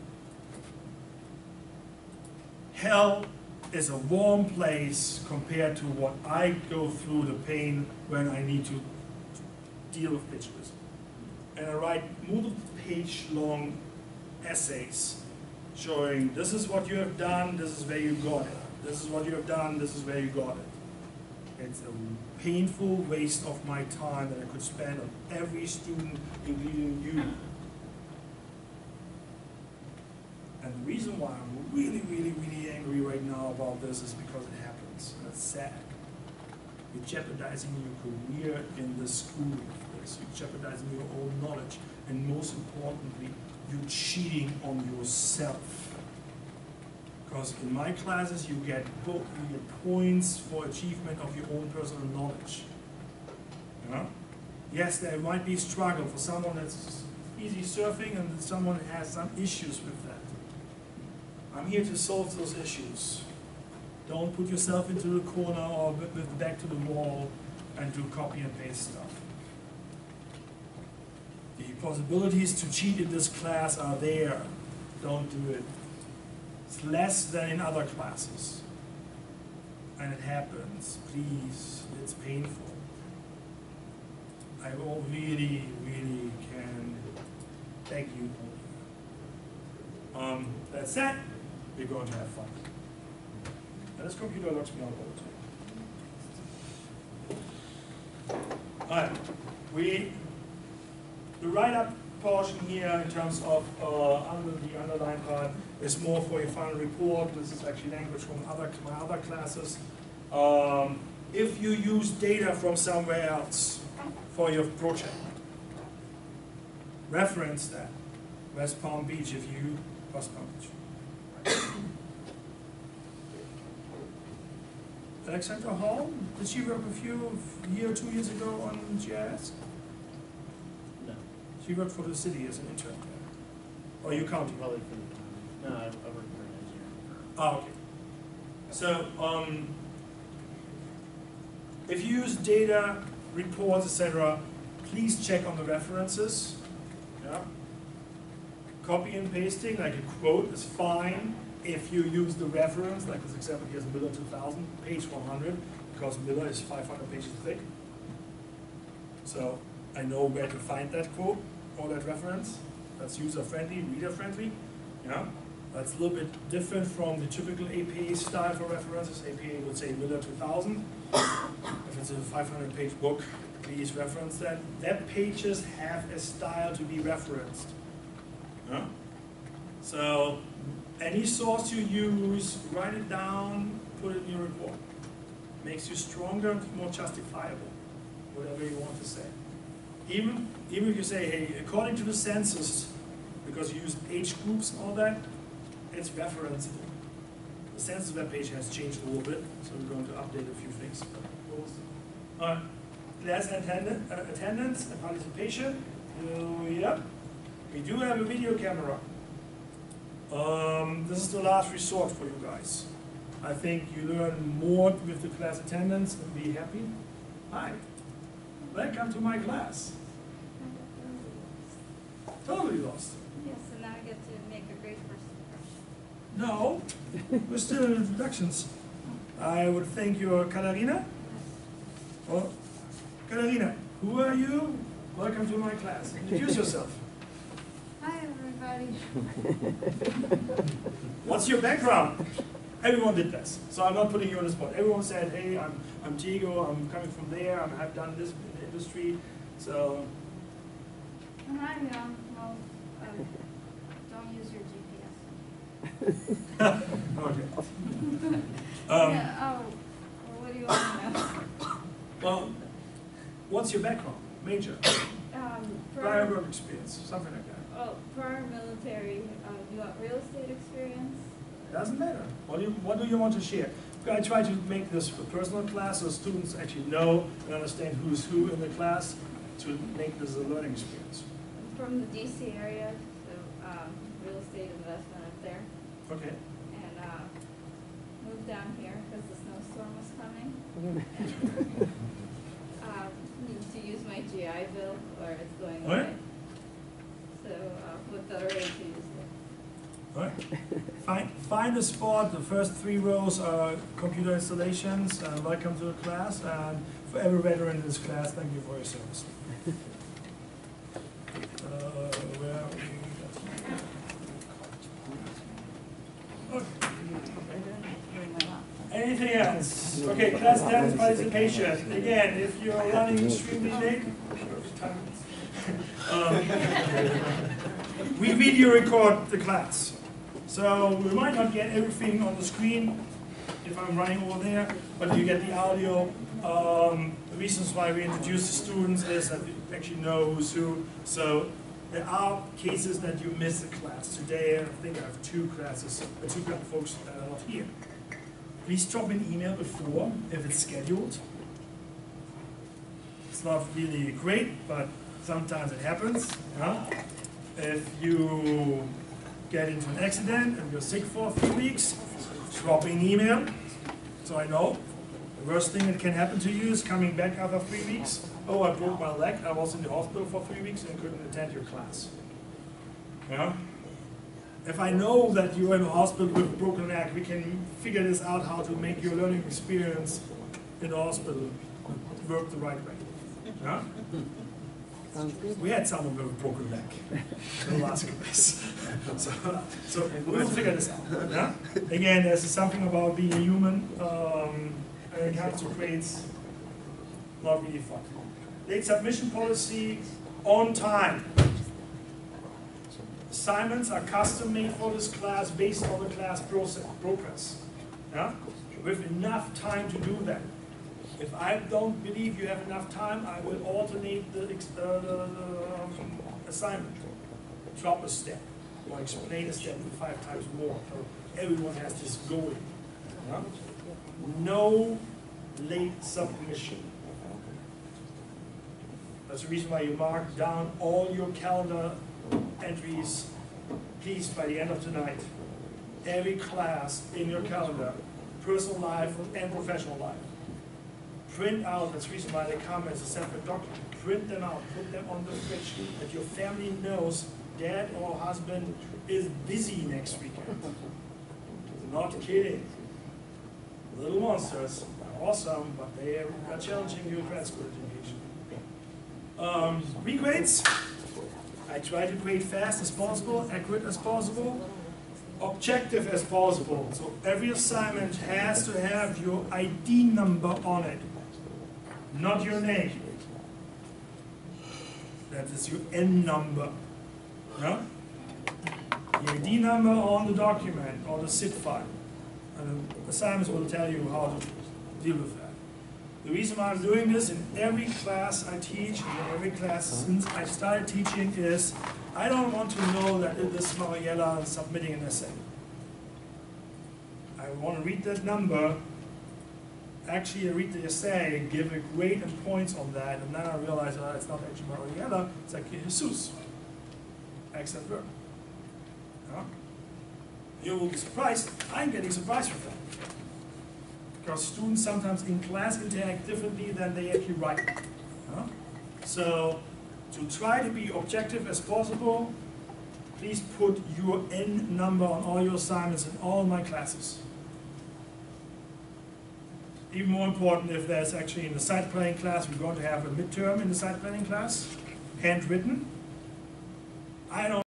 Hell is a warm place compared to what I go through the pain when I need to deal with plagiarism. And I write multiple-page long essays showing this is what you have done, this is where you got it. This is what you have done, this is where you got it. It's a painful waste of my time that I could spend on every student, including you. And the reason why I'm really, really, really angry right now about this is because it happens. And it's sad. You're jeopardizing your career in the school with this. You're jeopardizing your own knowledge. And most importantly, you're cheating on yourself. Because in my classes, you get points for achievement of your own personal knowledge. Yeah? Yes, there might be a struggle for someone that's easy surfing and someone has some issues with that. I'm here to solve those issues. Don't put yourself into the corner or with the back to the wall and do copy and paste stuff. The possibilities to cheat in this class are there. Don't do it. It's less than in other classes. And it happens. Please, it's painful. I really, really can thank you. That said, we're going to have fun. And this computer locks me out all the time. Alright, the write-up portion here in terms of under the underlined part is more for your final report. This is actually language from my other classes. If you use data from somewhere else for your project, reference that. West Palm Beach, if you West Palm Beach. Alexandra Hall, did she work with you a year or 2 years ago on GIS? No. She worked for the city as an intern. Or you county? Probably for the county. No, I work for an engineering firm. Oh, okay. So, if you use data, reports, etc., please check on the references. Yeah. Copy and pasting, like a quote, is fine if you use the reference, like this example here is Miller 2000, page 100, because Miller is 500 pages thick. So I know where to find that quote or that reference. That's user-friendly, reader-friendly. Yeah? That's a little bit different from the typical APA style for references. APA would say Miller 2000. If it's a 500-page book, please reference that. Web pages have a style to be referenced. Yeah? So any source you use, write it down, put it in your report. Makes you stronger, more justifiable, whatever you want to say. Even if you say, hey, according to the census, because you use age groups and all that, it's referenceable. The census webpage has changed a little bit, so we're going to update a few things. Class attendance and participation. Yeah. We do have a video camera. This is the last resort for you guys. I think you learn more with the class attendance and be happy. Hi. Welcome to my class. Totally lost. Yes, and now I get to make a great first impression. No, we're still in introductions. I would thank you, Katarina. Oh, Katarina, who are you? Welcome to my class. Introduce yourself. Hi, everybody. What's your background? Everyone did this, so I'm not putting you on the spot. Everyone said, hey, I'm Diego, I'm coming from there, I've done this in the industry, so. And I'm young. Well, don't use your GPS. Okay. Yeah, oh, well, what do you want to know? Well, what's your background? Major. Prior work experience, something like that. Oh, prior military, you got real estate experience? Doesn't matter. What do you want to share? I try to make this a personal class so students actually know and understand who's who in the class to make this a learning experience. I'm from the DC area, so real estate investment up there. Okay. And moved down here because the snowstorm was coming. Need to use my GI Bill or it's going away. Alright. So with the rate to use it. All right. Find a spot. The first 3 rows are computer installations. Welcome to the class. And for every veteran in this class, thank you for your service. Where are we? Okay. Anything else? Okay, class dance participation. Again, if you're running extremely late, we video record the class. So we might not get everything on the screen if I'm running over there, but you get the audio. The reasons why we introduce the students is that you actually know who's who. So there are cases that you miss the class. Today, I think I have 2 classes, 2 folks that are not here. Please drop an email before if it's scheduled. It's not really great, but sometimes it happens. Yeah? If you get into an accident and you're sick for a few weeks, drop an email so I know. The worst thing that can happen to you is coming back after 3 weeks. Oh, I broke my leg. I was in the hospital for 3 weeks and couldn't attend your class. Yeah? If I know that you're in a hospital with a broken leg, we can figure this out how to make your learning experience in the hospital work the right way. Yeah? We had someone with a broken leg in the last class. So we'll figure this out. Yeah? Again, there's something about being a human when it comes to grades, not really fun. Late submission policy, on time. Assignments are custom made for this class based on the class progress. Yeah? With enough time to do that. If I don't believe you have enough time, I will alternate the assignment. Drop a step or explain a step 5 times more. So everyone has this going. Yeah? No late submission. That's the reason why you mark down all your calendar entries. Please, by the end of tonight, every class in your calendar, personal life and professional life. Print out, that's the reason why they come as a separate document. Print them out, put them on the fridge, that your family knows dad or husband is busy next weekend. Not kidding. Little monsters are awesome, but they are challenging your grad school education. Regrades. I try to grade fast as possible, accurate as possible, objective as possible. So every assignment has to have your ID number on it, not your name. That is your N number. Yeah? The ID number on the document or the SID file. And the assignments will tell you how to deal with that. The reason why I'm doing this in every class I teach, in every class since I started teaching, is I don't want to know that it is Mariella submitting an essay. I want to read that number, actually read the essay, give a grade and points on that, and then I realize it's not actually Mariella, it's actually Jesus. Excellent work. Yeah? You will be surprised, I'm getting surprised with that. Because students sometimes in class interact differently than they actually write. Huh? So, to try to be objective as possible, please put your N number on all your assignments in all my classes. Even more important, if there's actually in the site planning class, we're going to have a midterm in the site planning class, handwritten. I don't